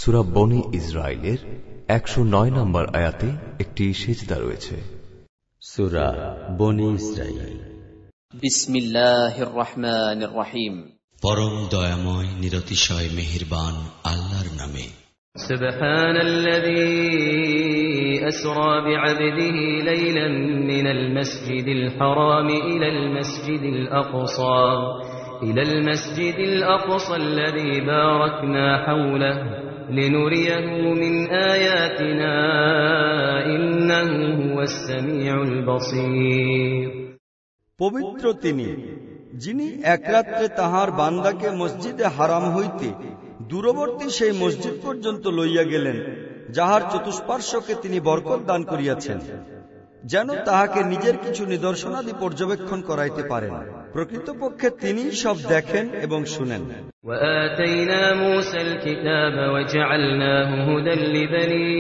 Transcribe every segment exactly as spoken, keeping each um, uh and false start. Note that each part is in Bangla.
সূরা বনী ইসরাইলের একশো নয় নম্বর আয়াতে একটি সিজদা রয়েছে। সূরা বনী ইসরাইল। বিসমিল্লাহির রহমানির রহিম। পরম দয়াময় নিরতিশয় মেহেরবান আল্লাহর নামে। সুবহানাল্লাযী আসরা বি'আবদিহি লাইলান মিনাল মাসজিদিল হারাম ইলাল মাসজিদিল আকসা ইলাল মাসজিদিল আকসা আল্লাযী বারাকনা হাওলাহু লিনুরিয়াহু মিন আয়াতিনা ইন্নাহু হুয়াস সামিউল বাসীর। পবিত্র তিনি, যিনি এক রাত্রে তাহার বান্দাকে মসজিদে হারাম হইতে দূরবর্তী সেই মসজিদ পর্যন্ত লইয়া গেলেন, যাহার চতুষ্পার্শ্বকে তিনি বরকত দান করিয়াছেন, যেন তাহাকে নিজের কিছু নিদর্শনাদি পর্যবেক্ষণ করাইতে পারেন। প্রকৃতপক্ষে তিনি সব দেখেন এবং শুনেন। وآتينا موسى الكتاب وجعلناه هدى لبني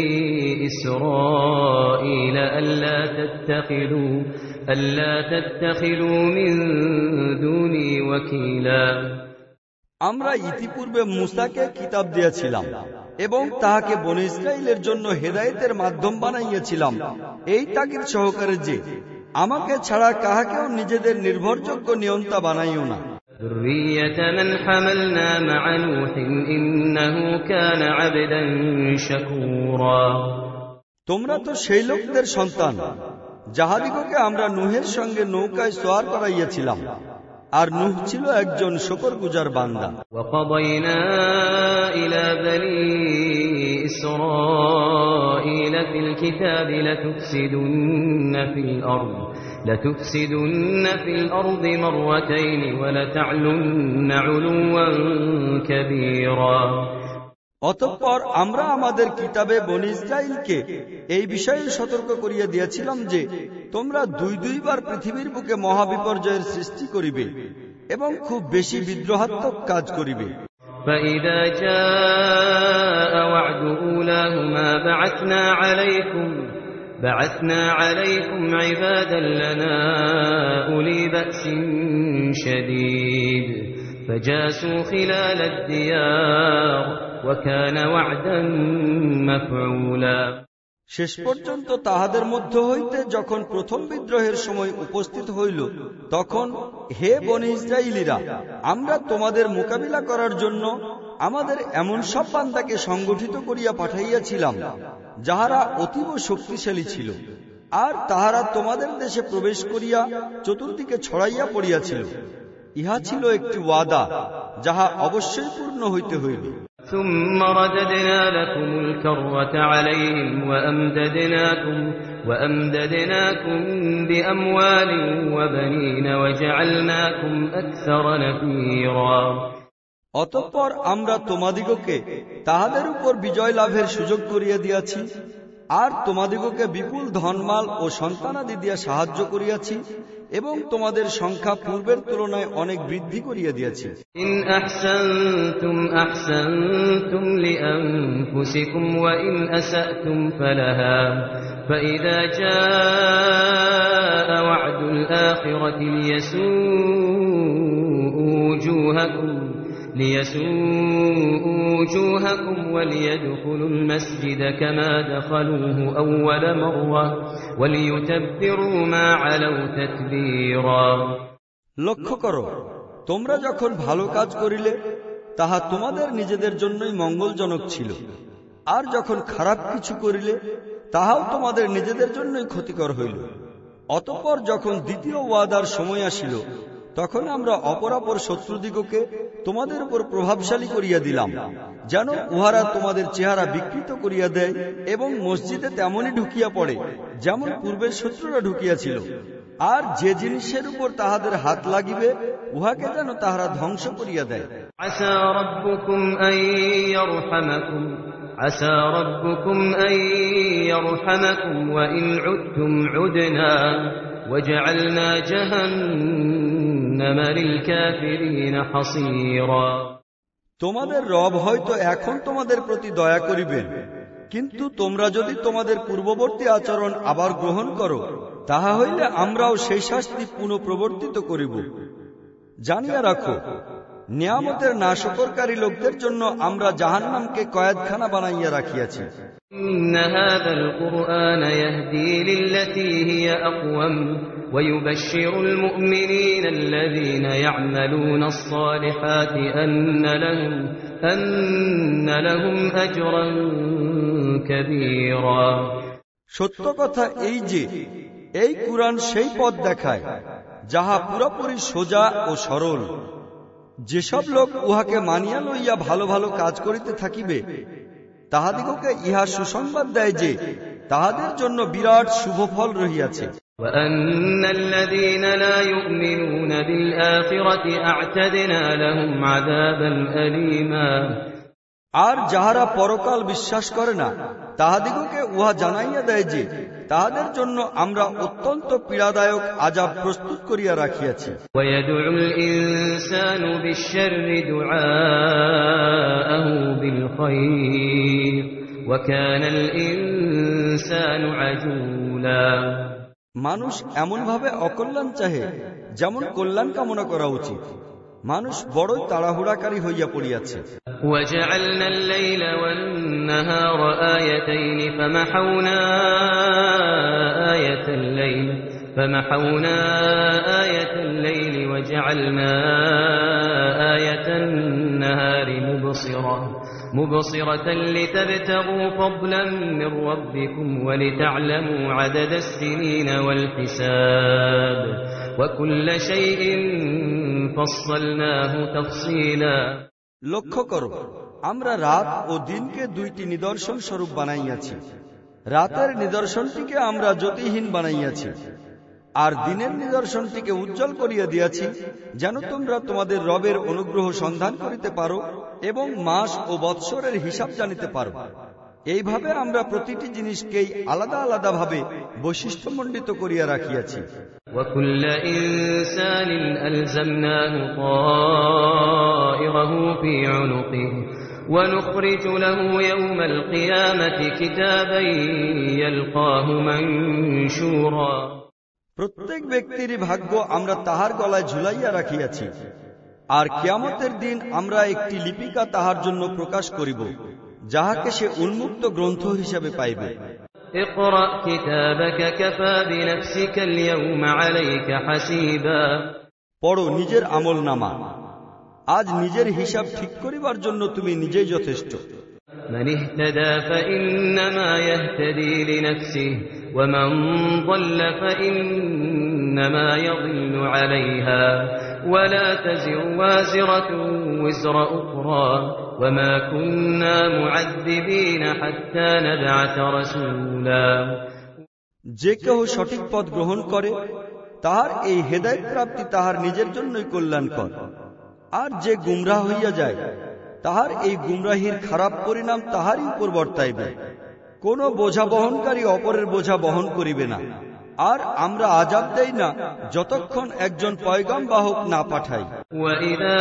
إسرائيل ألا تتخذوا ألا تتخذوا من دوني وكيلا। আমরা ইতিপূর্বে মূসাকে কিতাব দিয়েছিলাম এবং তাহাকে বনী ইসরাইলের জন্য হেদায়েতের মাধ্যম বানাইয়াছিলাম, এই তাগিদ সহকারে যে আমাকে ছাড়া কাহাকেও নিজেদের নির্ভরযোগ্য নিয়ন্তা বানাইও না। ذُرِّيَّةَ مَنْ حَمَلْنَا مَعَ نُوحٍ إِنَّهُ كَانَ عَبْدًا شَكُورًا। তোমরা তো সেই লোকদের সন্তান যাহাদিগকে আমরা নূহের সঙ্গে নৌকায় সওয়ার করাইয়াছিলাম, আর নূহ ছিল একজন শুকরগুজার বান্দা। وَقَضَيْنَا إِلَى بَنِي إِسْرَائِيلَ فِي الْكِتَابِ لَتُفْسِدُنَّ فِي الْأَرْضِ لَتُفْسِدُنَّ فِي الْأَرْضِ مَرَّتَيْنِ وَلَتَعْلُنَّ عُلُوًّا كَبِيرًا। অতঃপর আমরা আমাদের কিতাবে বনী ইসরাইলকে এই বিষয়ে সতর্ক করিয়া দিয়েছিলাম যে তোমরা দুই দুইবার পৃথিবীর বুকে মহাবিপর্যয়ের সৃষ্টি করিবে এবং খুব বেশি বিদ্রোহাত্মক কাজ করিবে। فَإِذَا جَاءَ وَعْدُ أُولَاهُمَا بَعَثْنَا عَلَيْكُمْ بَعَثْنَا عَلَيْكُمْ عِبَادًا لَنَا أُولِي بَأْسٍ شَدِيدٍ فَجَاسُوا خِلَالَ الدِّيَارِ وَكَانَ وَعْدًا مَفْعُولًا। শেষ পর্যন্ত তাহাদের মধ্য হইতে যখন প্রথম বিদ্রোহের সময় উপস্থিত হইল, তখন হে বনী ইসরাইলীরা, আমরা তোমাদের মোকাবিলা করার জন্য আমাদের এমন সব বান্দাকে সংগঠিত করিয়া পাঠাইয়াছিলাম যাহারা অতীব শক্তিশালী ছিল, আর তাহারা তোমাদের দেশে প্রবেশ করিয়া চতুর্দিকে ছড়াইয়া পড়িয়াছিল। ইহা ছিল একটি ওয়াদা যাহা অবশ্যই পূর্ণ হইতে হইবে। ثُمَّ رَدَدْنَا لَكُمُ الْكَرَّةَ عَلَيْهِمْ وَأَمْدَدْنَاكُمْ وَأَمْدَدْنَاكُمْ بِأَمْوَالٍ وَبَنِينَ وَجَعَلْنَاكُمْ أَكْثَرَ نَفِيرًا। অতঃপর আমরা তোমাদিগকে তাহাদের উপর বিজয় লাভের সুযোগ করিয়া দিয়াছি, আর তোমাদিগকে বিপুল ধনমাল ও সন্তানাদি দিয়া সাহায্য করিয়াছি, এবং তোমাদের সংখ্যা পূর্বের তুলনায় অনেক বৃদ্ধি করিয়া দিয়াছি। ইন আহসানতুম আহসানতুম লিআনফুসিকুম ওয়া ইন আসাতুম ফালাহা ফাইযা জাআ ওয়া'দুল আখিরাতি লিয়াসূ উজুহাকুম ليسوءوا وجوهكم وليدخلوا المسجد كما دخلوه أول مرة وليتبروا ما علوا تتبيرا। লক্ষ্য করো, তোমরা যখন ভালো কাজ করিলে তাহা তোমাদের নিজেদের জন্যই মঙ্গলজনক ছিল, আর যখন খারাপ কিছু করিলে তাহাও তোমাদের নিজেদের জন্যই ক্ষতিকর হইল। অতঃপর যখন দ্বিতীয় ওয়াদার সময় আসিল, তখন আমরা অপরাপর শত্রুদিগকে তোমাদের উপর প্রভাবশালী করিয়া দিলাম, যেন উহারা তোমাদের চেহারা বিকৃত করিয়া দেয় এবং মসজিদে তেমনই ঢুকিয়া পড়ে যেমন পূর্বের শত্রুরা ঢুকিয়াছিল, আর যে জিনিসের উপর তাহাদের হাত লাগিবে উহাকে যেন তাহারা ধ্বংস করিয়া দেয়। আসা রাব্বুকুম আন ইয়ারহামাকুম আসা রাব্বুকুম আন ইয়ারহামাকুম ওয়া ইন উদতুম উদনা ওয়াজআলনা জাহান্নামা লিল কাফিরিন হাসীরা। তোমাদের রব হয়তো এখন তোমাদের প্রতি দয়া করিবেন, কিন্তু তোমরা যদি তোমাদের পূর্ববর্তী আচরণ আবার গ্রহণ করো, তাহা হইলে আমরাও সেই শাস্তি পুনঃপ্রবর্তিত করিব। জানিয়া রাখো, নিয়ামতের নাশকরকারী লোকদের জন্য আমরা জাহান্নামকে কয়েদখানা বানাইয়া রাখিয়াছি। إن هذا القرآن يهدي للتي هي أقوم ويبشر المؤمنين الذين يعملون الصالحات أن لهم أن لهم أجرا كبيرا। সত্য কথা এই যে এই কুরআন সেই পথ দেখায় যাহা পুরোপুরি সোজা ও সরল। যেসব লোক উহাকে মানিয়া লইয়া ভালো ভালো কাজ করিতে থাকিবে তাহাদিগকে ইহা সুসংবাদ দেয় যে তাহাদের জন্য বিরাট শুভফল রহিয়াছে। وأن الذين لا يؤمنون بالآخرة أعتدنا لهم عذابا أليما। আর যাহারা পরকাল বিশ্বাস করে না তাহাদিগকে উহা জানাইয়া দেয় যে তাহাদের জন্য আমরা অত্যন্ত পীড়াদায়ক আযাব প্রস্তুত করিয়া রাখিয়াছি। ويدعو الإنسان بالشر دعاءه بالخير وكان الإنسان عجولا। মানুষ এমনভাবে অকল্যাণ চাহে যেমন কল্যাণ কামনা করা উচিত। মানুষ বড়ই তাড়াহুড়াকারী হইয়া পড়িয়াছে। وجعلنا الليل والنهار آيتين فمحونا آية الليل فمحونا آية الليل وجعلنا آية النهار مبصرة مبصرة لتبتغوا فضلا من ربكم ولتعلموا عدد السنين والحساب وكل شيء فصلناه تفصيلا। লক্ষ্য করো, আমরা রাত ও দিনকে দুইটি নিদর্শন স্বরূপ বানাইয়াছি। রাতের নিদর্শনটিকে আমরা জ্যোতিহীন বানাইয়াছি আর দিনের নিদর্শনটিকে উজ্জ্বল করিয়া দিয়াছি, যেন তোমরা তোমাদের রবের অনুগ্রহ সন্ধান করিতে পারো এবং মাস ও বৎসরের হিসাব জানিতে পারো। এইভাবে আমরা প্রতিটি জিনিসকেই আলাদা আলাদা ভাবে বৈশিষ্ট্যমণ্ডিত করিয়া রাখিয়াছি। وكل إنسان ألزمناه طائره في عنقه ونخرج له يوم القيامة كتابا يلقاه منشورا। প্রত্যেক ব্যক্তির ভাগ্য আমরা তাহার গলায় ঝুলাইয়া রাখিয়াছি, আর কিয়ামতের দিন আমরা একটি লিপিকা তাহার জন্য প্রকাশ করিব, যাহাকে সে উন্মুক্ত গ্রন্থ হিসাবে পাইবে। اقرأ كتابك كفى بنفسك اليوم عليك حسيبا। পড়ো নিজের আমল নামা, আজ নিজের হিসাব ঠিক করিবার জন্য তুমি নিজেই যথেষ্ট। من اهتدى فإنما يهتدي لنفسه ومن ضل فإنما يضل عليها ولا تزر وازرة وزر أخرى وما كنا معذبين حتى نبعث رسولا। যে কেহ সঠিক পথ গ্রহণ করে তাহার এই হেদায়েত প্রাপ্তি তাহার নিজের জন্যই কল্যাণকর, আর যে গুমরাহ হইয়া যায় তাহার এই গুমরাহির খারাপ পরিণাম তাহারই উপর বর্তাইবে। কোন বোঝা বহনকারী অপরের বোঝা বহন করিবে না, আর আমরা আযাব দেই না যতক্ষণ একজন পয়গাম বাহক না পাঠাই। وَإِذَا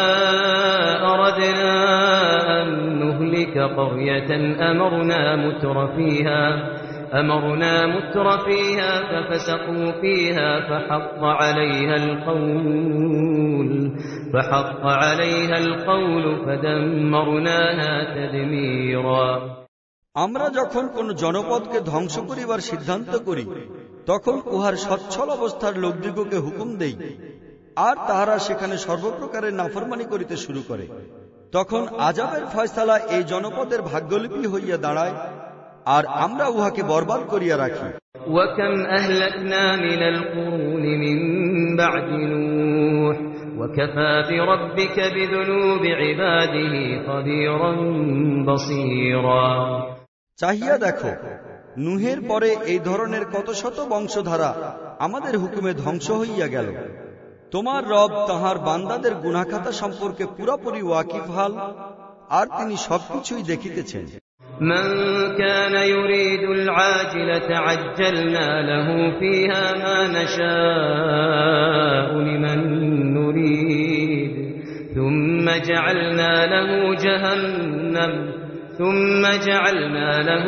أَرَدْنَا أَن نُّهْلِكَ قَرْيَةً أَمَرْنَا مُتْرَ فِيهَا أَمَرْنَا مُتْرَ فِيهَا فَفَسَقُوا فِيهَا فَحَقَّ عَلَيْهَا الْقَوْلُ فَحَقَّ عَلَيْهَا الْقَوْلُ فَدَمَّرْنَاهَا تَدْمِيرًا। আমরা যখন কোন জনপদকে ধ্বংস করিবার সিদ্ধান্ত করি তখন উহার সচ্ছল অবস্থার লোকদিগকে হুকুম দেই, আর তাহারা সেখানে সর্বপ্রকারের নাফরমানি করিতে শুরু করে। তখন আযাবের ফয়সালা এই জনপদের ভাগ্যলিপি হইয়া দাঁড়ায়, আর আমরা উহাকে বরবাদ করিয়া রাখি। وَكَمْ أَهْلَكْنَا مِنَ الْقُرُونِ مِنْ بَعْدِ نُوحٍ وَكَفَى بِرَبِّكَ بِذُنُوبِ عِبَادِهِ خَبِيرًا بَصِيرًا। চাহিয়া দেখো, নুহের পরে এই ধরনের কত শত বংশধারা আমাদের হুকুমে ধ্বংস হইয়া গেল। তোমার রব তাহার বান্দাদের গুনাহখাতা সম্পর্কে পুরাপুরি ওয়াকিফ হাল, আর তিনি সবকিছুই দেখিতেছেন। من كان يريد العاجلة عجلنا له فيها ما نشاء لمن نريد ثم جعلنا له جهنم ثم جعلنا له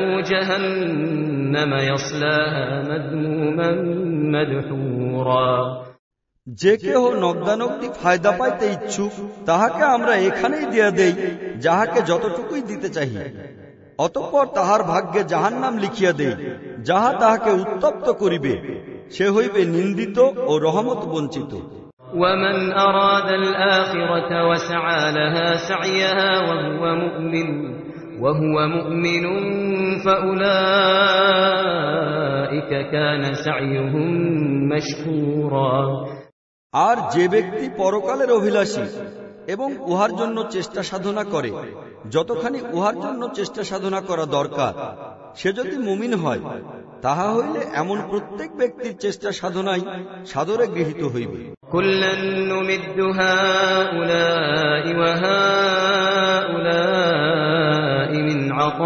جهنم يصلاها مذموما مدحورا। যে কেহ নগদানগদি ফায়দা পাইতে ইচ্ছুক তাহাকে আমরা এখানেই দিয়া দেই যাহাকে যতটুকুই দিতে চাই, অতঃপর তাহার ভাগ্যে জাহান্নাম লিখিয়া দেই, যাহা তাহাকে উত্তপ্ত করিবে, সে হইবে নিন্দিত ও রহমত বঞ্চিত। ومن أراد الآخرة وسعى لها سعيها وهو مؤمن وهو مؤمن فأولئك كان سعيهم مشكورا। আর যে ব্যক্তি পরকালের অভিলাষী এবং উহার জন্য চেষ্টা সাধনা করে, যতখানি উহার জন্য চেষ্টা সাধনা করা দরকার, সে যদি মুমিন হয়, তাহা হইলে এমন প্রত্যেক ব্যক্তির চেষ্টা সাধনাই সাদরে গৃহীত হইবে। কুল্লান নুমিদ্দু হাউলাই ওয়া হাউলাই মিন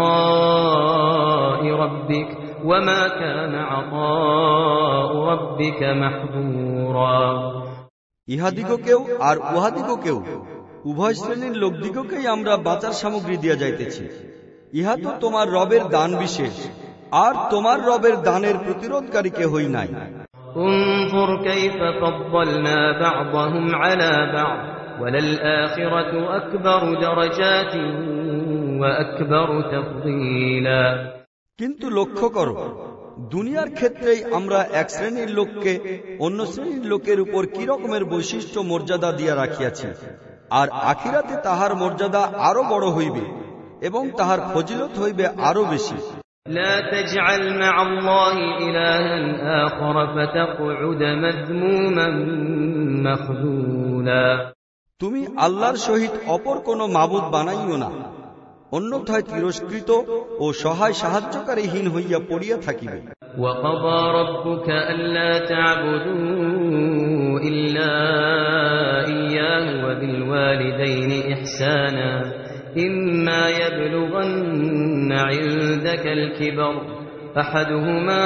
আতাই রাব্বিক ওয়া মা কানা আতাউ রাব্বিকা মাহযুরা। ইহাদিগকেও আর উহাদিগকেও, উভয় শ্রেণীর লোকদিগকেই আমরা বাঁচার সামগ্রী দিয়া যাইতেছি। ইহা তো তোমার রবের দান বিশেষ, আর তোমার রবের দানের প্রতিরোধকারী কেহই নাই। انظر كيف فضلنا بعضهم على بعض وللآخرة أكبر درجات وأكبر تفضيلا। কিন্তু লক্ষ্য করো, দুনিয়ার ক্ষেত্রেই আমরা এক শ্রেণীর লোককে অন্য শ্রেণীর লোকের উপর কি রকমের বৈশিষ্ট্য মর্যাদা দিয়া রাখিয়াছি, আর আখিরাতে তাহার মর্যাদা আরো বড় হইবে এবং তাহার ফজিলত হইবে আরো বেশি। لا تجعل مع الله إلها آخر فتقعد مذموما مخذولا। তুমি আল্লাহর সহিত অপর কোন মাবুদ বানাইও না, অন্যথায় তিরস্কৃত ও সহায় সাহায্যকারীহীন হইয়া পড়িয়া থাকিবে। وقضى ربك ألا تعبدوا إلا إياه وبالوالدين إحسانا إما يبلغن عندك الكبر أحدهما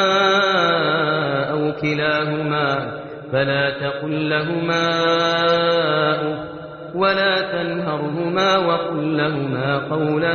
أو كلاهما فلا تقل لهما أف ولا تنهرهما وقل لهما قولا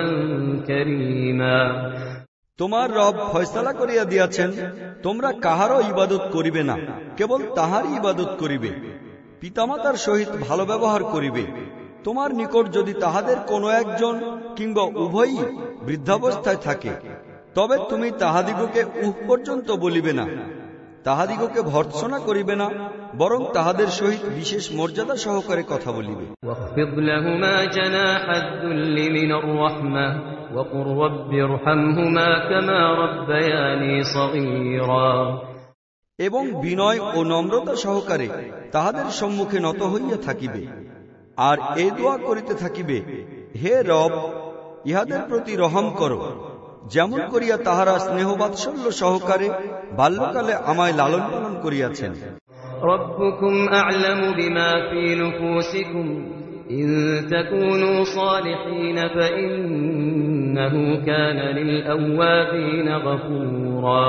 كريما। তোমার রব ফয়সালা করিয়া দিয়াছেন, তোমরা কাহারও ইবাদত করিবে না, কেবল তাহারই ইবাদত করিবে, পিতামাতার সহিত ভালো ব্যবহার করিবে। তোমার নিকট যদি তাহাদের কোনো একজন কিংবা উভয়ই বৃদ্ধাবস্থায় থাকে, তবে তুমি তাহাদিগকে উহ পর্যন্ত বলিবে না, তাহাদিগকে ভর্ৎসনা করিবে না, বরং তাহাদের সহিত বিশেষ মর্যাদা সহকারে কথা বলিবে। واخفض لهما جناح الذل من الرحمة وقل رب ارحمهما كما ربياني صغيرا। এবং বিনয় ও নম্রতা সহকারে তাহাদের সম্মুখে নত হইয়া থাকিবে, আর এই দোয়া করিতে থাকিবে, হে রব, ইহাদের প্রতি রহম করো, যেমন করিয়া তাহারা স্নেহ বাৎসল্য সহকারে বাল্যকালে আমায় লালন পালন করিয়াছেন। রব্বুকুম আ'লামু বিমা ফী নুফুসিকুম ইন তাকুনু সালিহিন ফাইন্নাহু কানা লিল আওয়াবিন গফুরা।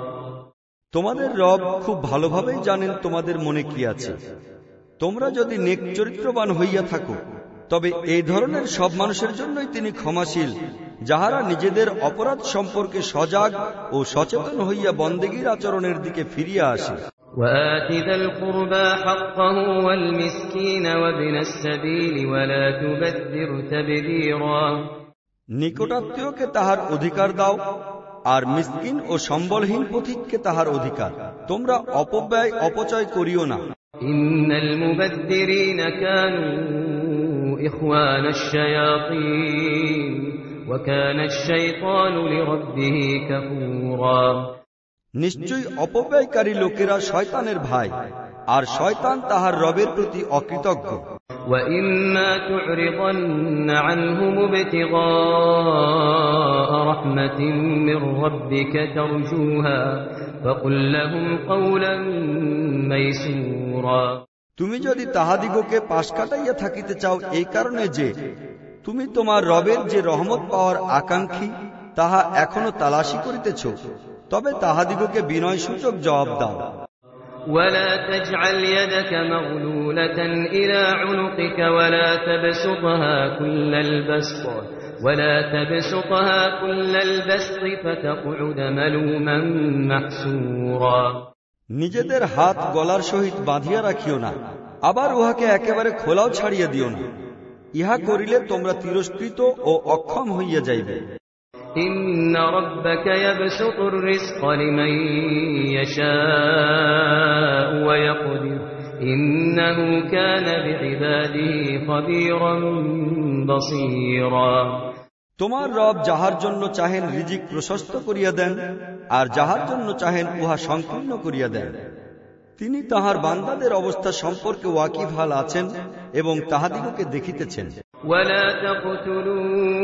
তোমাদের রব খুব ভালোভাবেই জানেন তোমাদের মনে কি আছে। তোমরা যদি নেক চরিত্রবান হইয়া থাকো, তবে এই ধরনের সব মানুষের জন্যই তিনি ক্ষমাশীল, যাহারা নিজেদের অপরাধ সম্পর্কে সজাগ ও সচেতন হইয়া বন্দেগীর আচরণের দিকে ফিরিয়া আসে। وآت ذا القربى حقه والمسكين وابن السبيل ولا تبذر تبذيرا। নিকটাত্মীয়কে তাহার অধিকার দাও, আর মিসকিন ও সম্বলহীন পথিককে তাহার অধিকার। তোমরা অপব্যয় অপচয় করিও না। ইন্নাল মুবাদদিরিনা কানু ইখওয়ানাশ শায়াতিন ওয়া কানাশ শাইতানু লিরাব্বিহি কাফুরা। নিশ্চয়ই অপব্যয়কারী লোকেরা শয়তানের ভাই, আর শয়তান তাহার রবের প্রতি অকৃতজ্ঞ। وَإِمَّا تُعْرِضَنَّ عَنْهُمُ ابْتِغَاءَ رَحْمَةٍ مِّن رَّبِّكَ تَرْجُوهَا فَقُل لَّهُمْ قَوْلًا مَّيْسُورًا। তুমি যদি তাহাদিগকে পাশ কাটাইয়া থাকিতে চাও এই কারণে যে তুমি তোমার রবের যে রহমত পাওয়ার আকাঙ্ক্ষী তাহা এখনো তালাশি করিতেছ, তবে তাহাদিগকে বিনয়সূচক জবাব দাও। ولا تجعل يدك مغلولة إلى عنقك ولا تبسطها كل البسط ولا تبسطها كل البسط فتقعد ملوما محسورا। নিজেদের হাত গলার সহিত বাঁধিয়া রাখিও না, আবার উহাকে একেবারে খোলাও ছাড়িয়া দিও না। ইহা করিলে তোমরা তিরস্কৃত ও অক্ষম হইয়া যাইবে। ইন্না রাব্বাকা ইয়াবসুতুর রিজকা লিমান ইয়াশাউ ওয়া ইয়াকদির ইন্নাহু কানা বিইবাদিহি খাবীরান বাসীরা। তোমার রব যাহার জন্য চাহেন রিজিক প্রশস্ত করিয়া দেন, আর যাহার জন্য চাহেন উহা সংকীর্ণ করিয়া দেন। তিনি তাহার বান্দাদের অবস্থা সম্পর্কে ওয়াকিফাল আছেন এবং তাহাদিগকে দেখিতেছেন। ওয়ালা তাকতুলু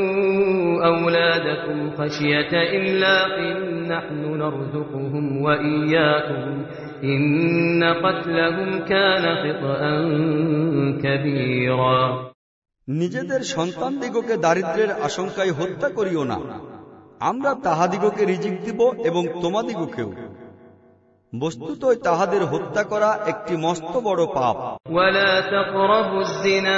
আওলাদাকুম খাশিয়াতা ইমলাকিন নাহনু নারযুকুহুম ওয়া ইয়্যাকুম ইন্না কতলাহুম কানা খিতআন কাবীরা। নিজেদের সন্তানদিগকে দারিদ্র্যের আশঙ্কায় হত্যা করিও না, আমরা তাহাদিগকে রিজিক দিব এবং তোমাদিগকেও। বস্তুতই তাহাদের হত্যা করা একটি মস্ত বড় পাপ। ওয়ালা তাকরাবুজ যিনা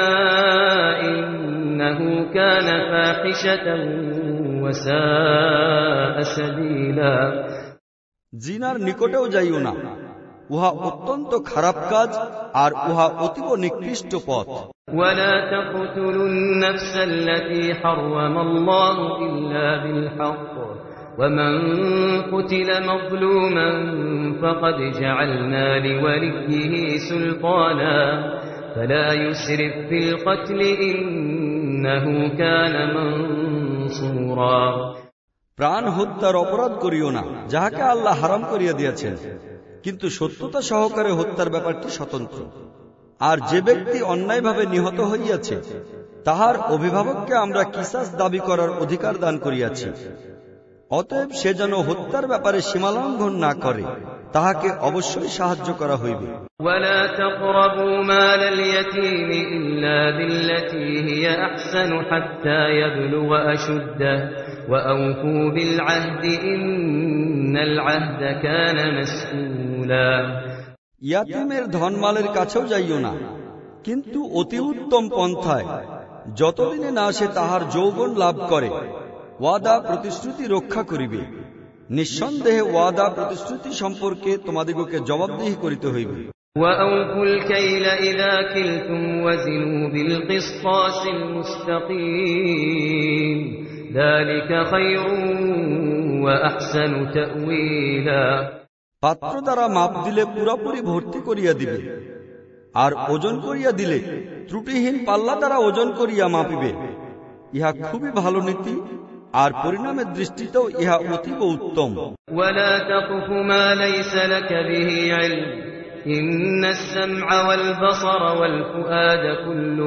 ইন্নাহু কানা ফাহিশাতান ওয়া সাআ সাবিলা। জিনার নিকটেও যাইও না, উহা অত্যন্ত খারাপ কাজ আর উহা অতীব নিকৃষ্ট পথ। ওয়ালা তাকতুলুন নাফসাল্লাতী হারামাল্লাহু ইল্লা বিল হক ومن قتل مظلوما فقد جعلنا لوليه سلطانا فلا يسرف في القتل إنه كان منصورا। প্রাণ হত্যার অপরাধ করিও না, যাহাকে আল্লাহ হারাম করিয়া দিয়েছেন, কিন্তু সত্যতা সহকারে হত্যার ব্যাপারটি স্বতন্ত্র। আর যে ব্যক্তি অন্যায়ভাবে নিহত হইয়াছে তাহার অভিভাবককে আমরা কিসাস দাবি করার অধিকার দান করিয়াছি। অতএব সে যেন হত্যার ব্যাপারে সীমালঙ্ঘন না করে, তাহাকে অবশ্যই সাহায্য করা হইবে। ওয়ালা তাকরাবু মালাল ইয়াতীমি ইল্লা বিল্লাতী হিয়া আহসানু হাত্তা ইয়াবলুগা আশুদ্দাহু ওয়া আওফু বিল আহদি ইন্নাল আহদা কানা মাসউলা। ইয়াতীমের ধনমালের কাছেও যাইও না, কিন্তু অতি উত্তম পন্থায়, যতদিনে না সে তাহার যৌবন লাভ করে ওয়াদা প্রতিশ্রুতি রক্ষা করিবে। নিঃসন্দেহে ওয়াদা প্রতিশ্রুতি সম্পর্কে তোমাদিগকে জবাবদিহি করিতে হইবে। وَأَوْفُوا الْكَيْلَ إِذَا كِلْتُمْ وَزِنُوا بِالْقِسْطَاسِ الْمُسْتَقِيمِ ذَلِكَ خَيْرٌ وَأَحْسَنُ تَأْوِيلًا। পাত্র দ্বারা মাপ দিলে পুরাপুরি ভর্তি করিয়া দিবে, আর ওজন করিয়া দিলে ত্রুটিহীন পাল্লা দ্বারা ওজন করিয়া মাপিবে। ইহা খুবই ভালো নীতি, আর পরিণামের দৃষ্টিতেও ইহা অতীব উত্তম। ওয়ালা তাকফু মা লাইসা লাকা বিহি ইলম ইন্নাস সামআ ওয়াল বাসারা ওয়াল ফুআদা কুল্লু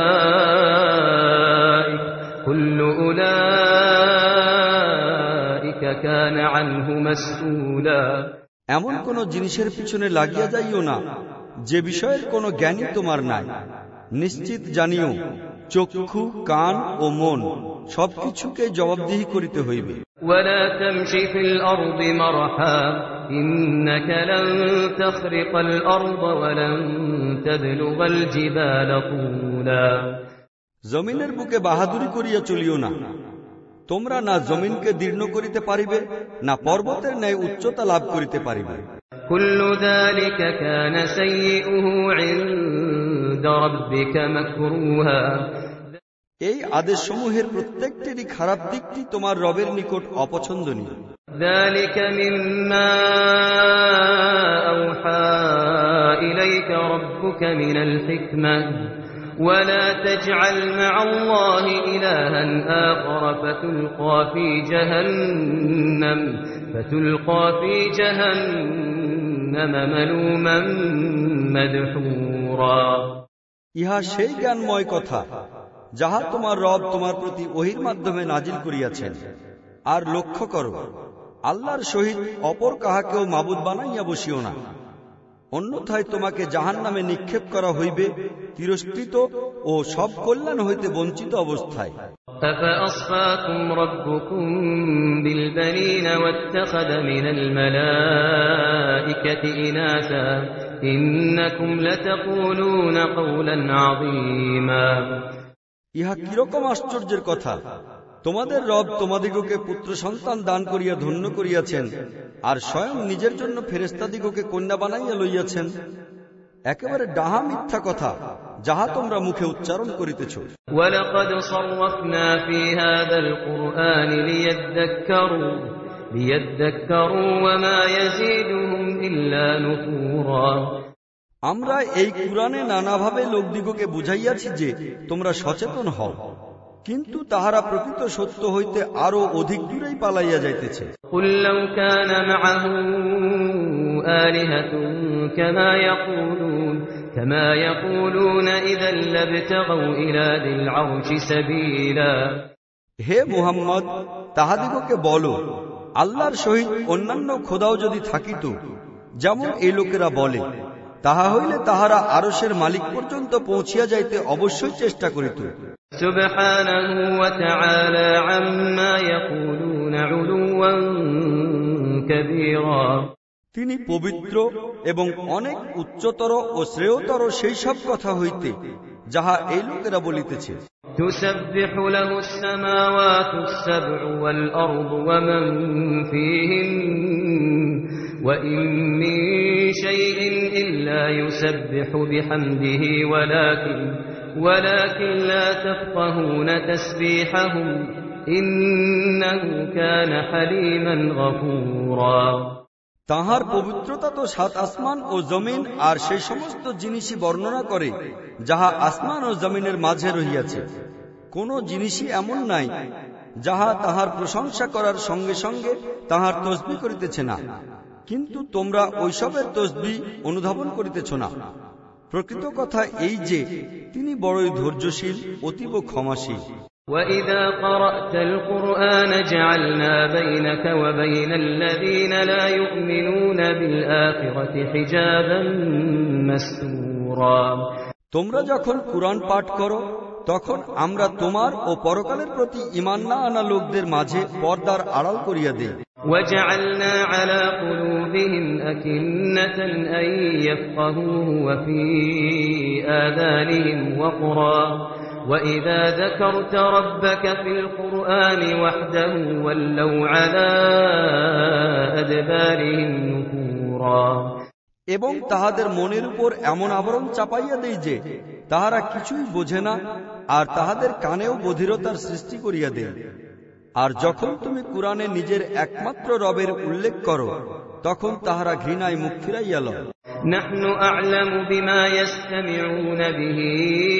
উলাইকা কুল্লু উলাইকা কানা আনহু মাসউলা। এমন কোন জিনিসের পিছনে লাগিয়া যাইও না যে বিষয়ের কোনো জ্ঞানই তোমার নাই। নিশ্চিত জানিও, চক্ষু, কান ও মন সবকিছুকে জবাবদিহি করিতে হইবে। ওয়ালা তামশি ফিল আরদি মারহা ইন্নাকা লান তাখরিকাল আরদ ওয়া লান তাবলুগাল জিবালা তুলা। জমিনের বুকে বাহাদুরি করিয়া চলিও না, তোমরা না জমিনকে দীর্ণ করিতে পারিবে, না পর্বতের ন্যায় উচ্চতা লাভ করিতে পারিবে। কুল্লু যালিকা কানা সাইয়্যুহু ইনদা রাব্বিকা মাকরুহা। এই আদেশসমূহের প্রত্যেকটিরই খারাপ দিকটি তোমার রবের নিকট অপছন্দনীয়। যালিকা মিম্মা আওহা ইলাইকা রাব্বুকা মিনাল হিকমাহ ওয়ালা তাজআল মা'আল্লাহি ইলাহান আখার ফাতুলকা ফি জাহান্নাম ফাতুলকা ফি জাহান্নাম মালুমান মাদহুরা। ইহা সেই জ্ঞানময় কথা যাহা তোমার রব তোমার প্রতি ওহীর মাধ্যমে নাজিল করিয়াছেন। আর লক্ষ্য করো, আল্লাহর সহিত অপর কাহাকেও মাবুদ বানাইয়া বসিও না, অন্যথায় তোমাকে জাহান্নামে নিক্ষেপ করা হইবে, তিরস্কৃত ও সব কল্যাণ হইতে বঞ্চিত অবস্থায়। أفأصفاكم ربكم بالبنين واتخذ من الملائكة إناثا إنكم لتقولون قولا عظيما। ইহা কিরকম আশ্চর্যের কথা! তোমাদের রব তোমাদিগকে পুত্র সন্তান দান করিয়া ধন্য করিয়াছেন, আর স্বয়ং নিজের জন্য ফেরেশতাদিগকে কন্যা বানাইয়া লইয়াছেন। একেবারে ডাহা মিথ্যা কথা, যাহা তোমরা মুখে উচ্চারণ করিতেছ। ওয়ালাকাদ সাররাফনা ফি হাযাল কুরআনি লিয়াযাক্কারু লিয়াযাক্কারু ওয়া মা ইয়াজিদুহুম ইল্লা নুফুরা। আমরা এই কুরআনে নানাভাবে লোকদিগকে বুঝাইয়াছি যে তোমরা সচেতন হও, কিন্তু তাহারা প্রকৃত সত্য হইতে আরো অধিক দূরেই পালাইয়া যাইতেছে। কুল লাউ কানা মাআহু আলিহাতুন কামা ইয়াকুলুন কামা ইয়াকুলুনা ইযাল লাবতাগু ইলা দিল আরশি সাবিলা। হে মুহাম্মদ, তাহাদিগকে বলো, আল্লাহর সহিত অন্যান্য খোদাও যদি থাকিত, যেমন এই লোকেরা বলে, তাহা হইলে তাহারা আরশের মালিক পর্যন্ত পৌঁছিয়া যাইতে অবশ্যই চেষ্টা করিত। সুবহানাহু ওয়া তাআলা আম্মা ইয়াকুলুনা উলুওয়ান কাবীরা। তিনি পবিত্র এবং অনেক উচ্চতর ও শ্রেয়তর সেই সব কথা হইতে যাহা এই লোকেরা বলিতেছে। তুসাব্বিহু লাহুস সামাওয়াতুস সাব'উ ওয়াল আরদু ওয়া মান ফীহিন ওয়া ইন মিন শাইইন ইল্লা ইউসাব্বিহু বিহামদিহি ওয়ালাকিন ওয়ালাকিন লা তাফকাহুনা তাসবিহাহুম ইন্নাহু কানা হালিমান গফুরা। তাহার পবিত্রতা তো সাত আসমান ও জমিন আর সেই সমস্ত জিনিসই বর্ণনা করে যাহা আসমান ও জমিনের মাঝে রহিয়াছে। কোন জিনিসই এমন নাই যাহা তাহার প্রশংসা করার সঙ্গে সঙ্গে তাহার তসবিহ করিতেছে না, কিন্তু তোমরা ঐসবের তসবিহ অনুধাবন করিতেছ না। প্রকৃত কথা এই যে তিনি বড়ই ধৈর্যশীল, অতীব ক্ষমাশীল। وَإِذَا قَرَأْتَ الْقُرْآنَ جَعَلْنَا بَيْنَكَ وَبَيْنَ الَّذِينَ لَا يُؤْمِنُونَ بِالْآخِرَةِ حِجَابًا مَسْتُورًا। তোমরা যখন কুরআন পাঠ করো, তখন আমরা তোমার ও পরকালের প্রতি ঈমান না আনা লোকদের মাঝে পর্দার আড়াল করিয়া দেই। وَجَعَلْنَا عَلَى قُلُوبِهِمْ أَكِنَّةً أَن يَفْقَهُوهُ وَفِي آذَانِهِمْ وَقْرًا وَإِذَا ذَكَرْتَ رَبَّكَ فِي الْقُرْآنِ وَحْدَهُ وَلَّوْا عَلَى أَدْبَارِهِمْ نُفُورًا। এবং তাহাদের মনের উপর এমন আবরণ চাপাইয়া দেই যে তাহারা কিছুই বোঝে না, আর তাহাদের কানেও বধিরতার সৃষ্টি করিয়া দেয়। আর যখন তুমি কুরআনে নিজের একমাত্র রবের উল্লেখ করো, তখন তাহারা ঘৃণায় মুখ ফিরাইয়া লয়। নাহনু আ'লামু বিমা ইয়াসতামিউনা বিহি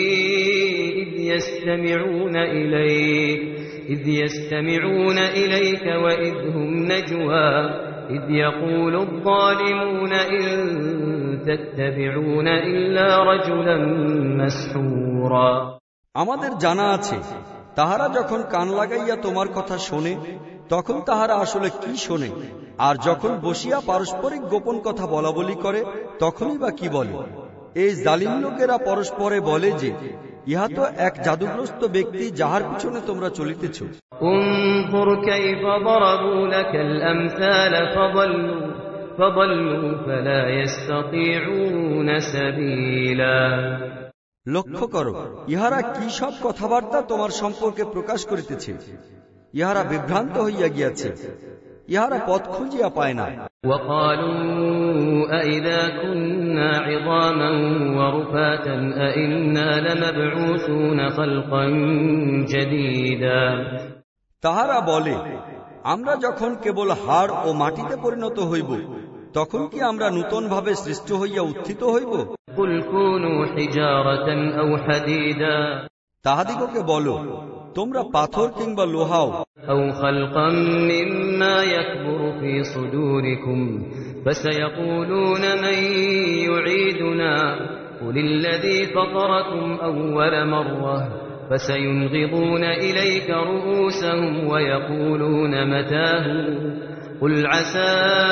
ইয ইয়াসতামিউনা ইলাইক ইয ইয়াসতামিউনা ইলাইকা ওয়া ইয হুম নাজওয়া ইয ইয়াকুলু আয-যালিমুনা ইন তাত্তাবিউনা ইল্লা রাজুলান মাসহুরা। আমাদের জানা আছে তাহারা যখন কান লাগাইয়া তোমার কথা শোনে, তখন তাহারা আসলে কি শোনে, আর যখন বসিয়া পারস্পরিক গোপন কথা বলা বলি করে, তখনই বা কি বলে। এই জালিম লোকেরা পরস্পরে বলে যে ইহা তো এক জাদুগ্রস্ত ব্যক্তি যাহার পিছনে তোমরা চলিতেছ। উনজুর কাইফা দারাবু লাকাল আমসাল ফাদাল্লু ফাদাল্লু ফালা ইস্তাতিউনা সাবিলা। লক্ষ্য করো, ইহারা কি সব কথাবার্তা তোমার সম্পর্কে প্রকাশ করিতেছে। ইহারা বিভ্রান্ত হইয়া গিয়াছে, ইহারা পথ খুঁজিয়া পায় না। ওয়াকালু আইযা কুন্না ইযামান ওয়া রুফাতান আইন্না লামাবউসুনা খালকান জাদীদা। তাহারা বলে, আমরা যখন কেবল হাড় ও মাটিতে পরিণত হইব, তখন কি আমরা নূতন ভাবে সৃষ্ট হইয়া উত্থিত হইব? কুল কুনু হিজারাতান আও হাদীদা। তাহাদিগকে বলো, তোমরা পাথর কিংবা লোহাও। আও খালকাম মিম্মা ইয়াকবুরু ফি সুদুরিকুম ফাসায়াকুলুনা মান ইউঈদুনা কুলিল্লাযী ফাতারাকুম আউওয়ালা মাররাহ ফাসায়ুনগিদুনা ইলাইকা রুউসাহুম ওয়া ইয়াকুলুনা মাতাহু কুল আসা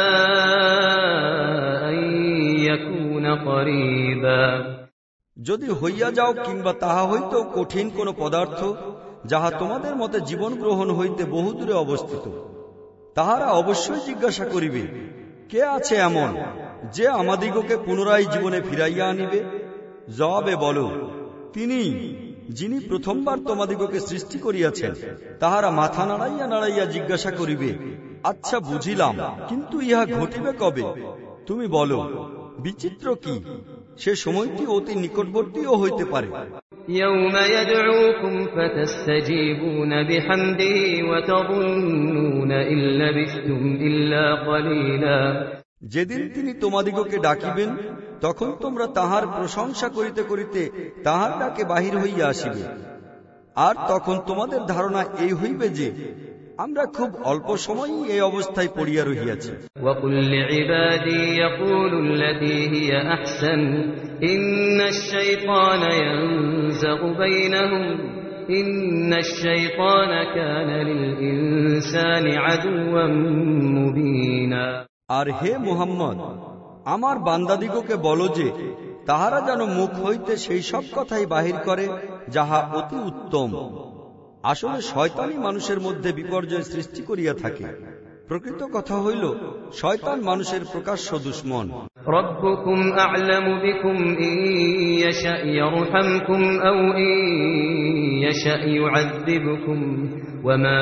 আন ইয়াকুনা করিবা। যদি হইয়া যাও কিংবা তাহা হইতো কঠিন কোন পদার্থ যাহা তোমাদের মতে জীবন গ্রহণ হইতে বহুদূরে অবস্থিত, তাহারা অবশ্যই জিজ্ঞাসা করিবে, কে আছে এমন যে আমাদিগকে পুনরায় জীবনে ফিরাইয়া আনিবে? জবাবে বলো, তিনি, যিনি প্রথমবার তোমাদিগকে সৃষ্টি করিয়াছেন। তাহারা মাথা নাড়াইয়া নাড়াইয়া জিজ্ঞাসা করিবে, আচ্ছা বুঝিলাম, কিন্তু ইহা ঘটিবে কবে? তুমি বলো, বিচিত্র কি, সে সময়টি অতি নিকটবর্তীও হইতে পারে। يوم يدعوكم فتستجيبون بحمده وتظنون إن لبثتم إلا قليلا। যেদিন তিনি তোমাদিগকে ডাকিবেন, তখন তোমরা তাহার প্রশংসা করিতে করিতে তাহার ডাকে বাহির হইয়া আসিবে, আর তখন তোমাদের ধারণা এই হইবে যে আমরা খুব অল্প সময়ই এই অবস্থায় পড়িয়া রহিয়াছি। وَقُلْ لِعِبَادِي يَقُولُوا الَّتِي هِيَ أَحْسَنُ إِنَّ الشَّيْطَانَ يَنزَغُ بَيْنَهُمْ إِنَّ الشَّيْطَانَ كَانَ لِلْإِنسَانِ عَدُوًّا مُبِينًا। আর হে মুহাম্মদ, আমার বান্দাদিগকে বলো যে তাহারা যেন মুখ হইতে সেই সব কথাই বাহির করে যাহা অতি উত্তম। আসলে শয়তানই মানুষের মধ্যে বিপর্যয় সৃষ্টি করিয়া থাকে। প্রকৃত কথা হইল, শয়তান মানুষের প্রকাশ্য দুশমন। রব্বুকুম আ'লামু বিকুম ইন ইয়াশা ইয়ারহামকুম আও ইন ইয়াশা ইউআযযিবকুম ওয়া মা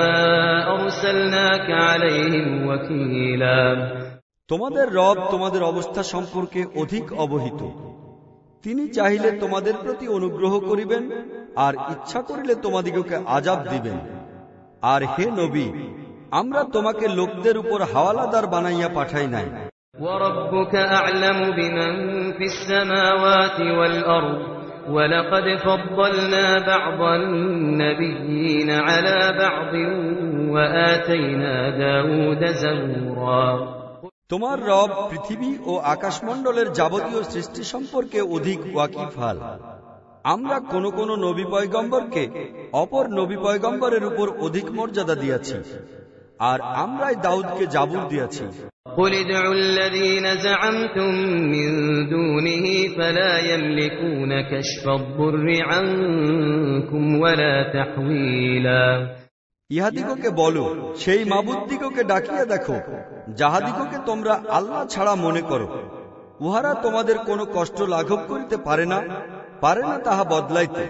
আরসালনাকা আলাইহিম ওয়াকিলা। তোমাদের রব তোমাদের অবস্থা সম্পর্কে অধিক অবহিত। তিনি চাইলে তোমাদের প্রতি অনুগ্রহ করিবেন, আর ইচ্ছা করিলে তোমাদিগকে আযাব দিবেন। আর হে নবী, আমরা তোমাকে লোকদের উপর হাওয়ালাদার বানাইয়া পাঠাই নাই। ওয়ারাব্বুকা আ'লামু বিমান ফিস সামাওয়াতি ওয়াল আরদ ওয়ালাকাদ ফাদ্দালনা বা'দান নাবিয়্যিনা আলা বা'দিন ওয়া আতাইনা দাউদা যাবুরা। তোমার রব পৃথিবী ও আকাশমণ্ডলের যাবতীয় সৃষ্টি সম্পর্কে অধিক ওয়াকিফাল। আমরা কোন কোন নবী পয়গম্বরকে অপর নবী পয়গম্বরের উপর অধিক মর্যাদা দিয়াছি, আর আমরাই দাউদকে জাবুর দিয়াছি। قُلِ ادْعُوا الَّذِينَ زَعَمْتُم مِّن دُونِهِ فَلَا يَمْلِكُونَ كَشْفَ الضُّرِّ عَنكُمْ وَلَا تَحْوِيلًا। ইহাদিগকে বলো, সেই মাবুদদিগকে ডাকিয়া দেখো যাহাদিগকে তোমরা আল্লাহ ছাড়া মনে করো। উহারা তোমাদের কোনো কষ্ট লাঘব করিতে পারে না, পারে না তাহা বদলাইতে।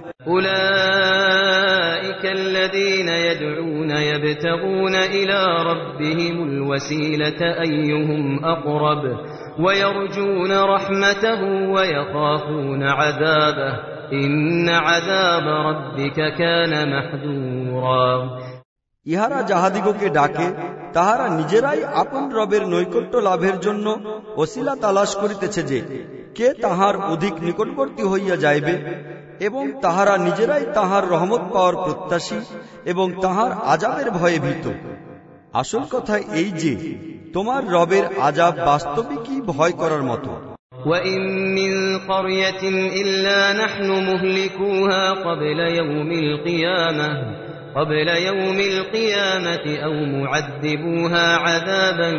উলাইকা আল্লাযীনা ইয়াদউনা ইয়াবতাগুনা ইলা রাব্বিহিমুল ওয়াসীলাতা আইয়ুহুম আকরাব ওয়া ইয়ারজুনা রাহমাতাহু ওয়া ইয়াখাফুনা আযাবাহু ইন্না আযাবা রাব্বিকা কানা মাহযুরা। ইহারা যাহাদিগকে ডাকে, তাহারা নিজেরাই আপন রবের নৈকট্য লাভের জন্য ওসিলা তালাশ করিতেছে যে কে তাহার অধিক নিকটবর্তী হইয়া যাইবে, এবং তাহারা নিজেরাই তাহার রহমত পাওয়ার প্রত্যাশী এবং তাহার আযাবের ভয়ে ভীত। আসল কথা এই যে তোমার রবের আযাব বাস্তবিকই ভয় করার মতো। وَإِن مِّن قَرْيَةٍ إِلَّا نَحْنُ مُهْلِكُوهَا قَبْلَ يَوْمِ الْقِيَامَةِ قبل يوم القيامة أو معذبوها عذابا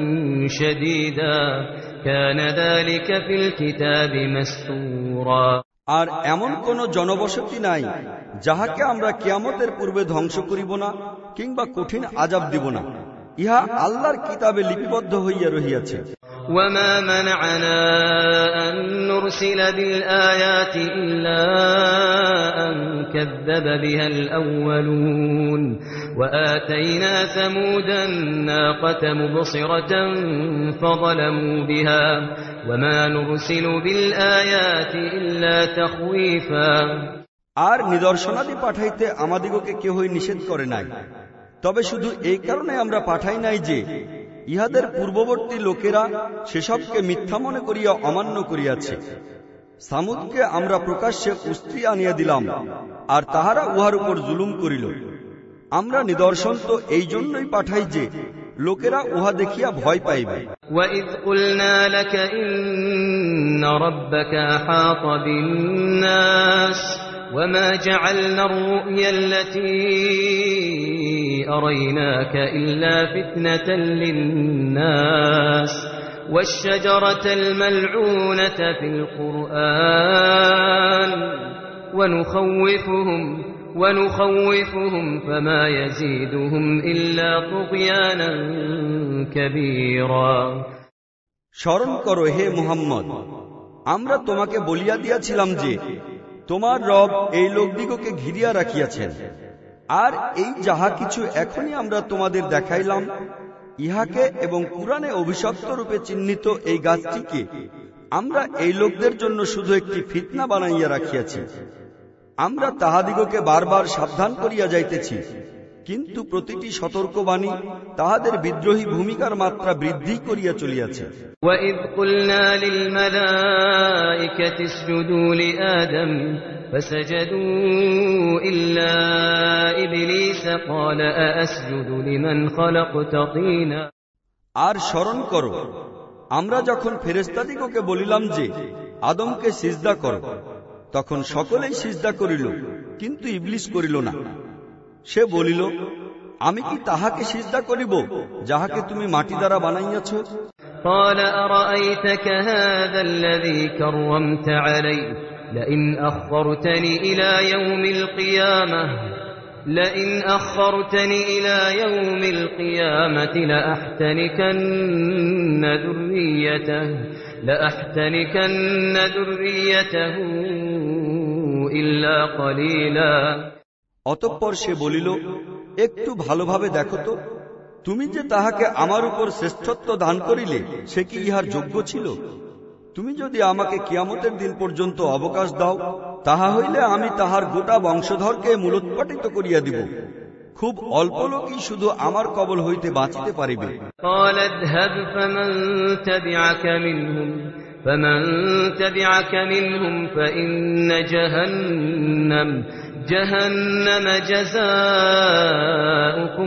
شديدا كان ذلك في الكتاب مسطورا। আর এমন কোন জনবসতি নাই যাহাকে আমরা কিয়ামতের পূর্বে ধ্বংস করিব না কিংবা কঠিন আযাব দিব না, ইহা আল্লাহর কিতাবে লিপিবদ্ধ হইয়া রহিয়াছে। وما منعنا أن نرسل بالآيات إلا أن كذب بها الأولون وآتينا ثمود الناقة مبصرة فظلموا بها وما نرسل بالآيات إلا تخويفا। আর নিদর্শনাদি পাঠাইতে আমাদিগকে কেহই নিষেধ করে নাই, তবে শুধু এই কারণে আমরা পাঠাই নাই যে ইহাদের পূর্ববর্তী লোকেরা সেসবকে মিথ্যা মনে করিয়া অমান্য করিয়াছে। সামুদকে আমরা প্রকাশ্যে উস্ত্রি আনিয়া দিলাম, আর তাহারা উহার উপর জুলুম করিল। আমরা নিদর্শন তো এই জন্যই পাঠাই যে লোকেরা উহা দেখিয়া ভয় পাইবে। وَإِذْ قُلْنَا لَكَ إِنَّ رَبَّكَ أَحَاطَ بِالنَّاسِ وَمَا جَعَلْنَا الرُّؤْيَا الَّتِي أَرَيْنَاكَ إِلَّا فِتْنَةً لِلنَّاسِ وَالشَّجَرَةَ الْمَلْعُونَةَ فِي الْقُرْآنِ وَنُخَوِّفُهُمْ وَنُخَوِّفُهُمْ فَمَا يَزِيدُهُمْ إِلَّا طُغْيَانًا كَبِيرًا। স্মরণ করো হে মুহাম্মদ, আমরা তোমাকে বলিয়া দিয়াছিলাম যে তোমার রব এই লোকদিগকে ঘিরিয়া রাখিয়াছেন, আর এই যাহা কিছু এখনই আমরা তোমাদের দেখাইলাম, ইহাকে এবং কুরআনে অভিশপ্ত রূপে চিহ্নিত এই গাছটিকে আমরা এই লোকদের জন্য শুধু একটি ফিতনা বানাইয়া রাখিয়াছি। আমরা তাহাদিগকে বারবার সাবধান করিয়া যাইতেছি, কিন্তু প্রতিটি সতর্কবাণী তাহাদের বিদ্রোহী ভূমিকার মাত্রা বৃদ্ধি করিয়া চলিয়াছে। وَإِذْ قُلْنَا لِلْمَلَائِكَةِ اسْجُدُوا لِآدَمَ فَسَجَدُوا إِلَّا إِبْلِيسَ قَالَ أَأَسْجُدُ لِمَنْ خَلَقْتَ طِينًا। আর স্মরণ করো, আমরা যখন ফেরেশতাদিগকে বলিলাম যে আদমকে সিজদা করো, তখন সকলেই সিজদা করিল, কিন্তু ইবলিস করিল না। সে বলিল, আমি কি তাহাকে সিজদা করিব যাহাকে তুমি মাটি দ্বারা বানাইয়াছ? قال أرأيتك هذا الذي كرمت علي لئن أخرتني إلى يوم القيامة لئن أخرتني إلى يوم القيامة لأحتنكن ذريته لأحتنكن ذريته إلا قليلا। অতঃপর সে বলিল, একটু ভালোভাবে দেখো তো, তুমি যে তাহাকে আমার উপর শ্রেষ্ঠত্ব দান করিলে সে কি ইহার যোগ্য ছিল? তুমি যদি আমাকে কিয়ামতের দিন পর্যন্ত অবকাশ দাও, তাহা হইলে আমি তাহার গোটা বংশধরকে মূলোৎপাটিত করিয়া দিব। খুব অল্প লোকই শুধু আমার কবল হইতে বাঁচিতে পারিবে। قال اذهب فمن تبعك منهم فمن تبعك منهم فإن جهنم جهنم جزاؤكم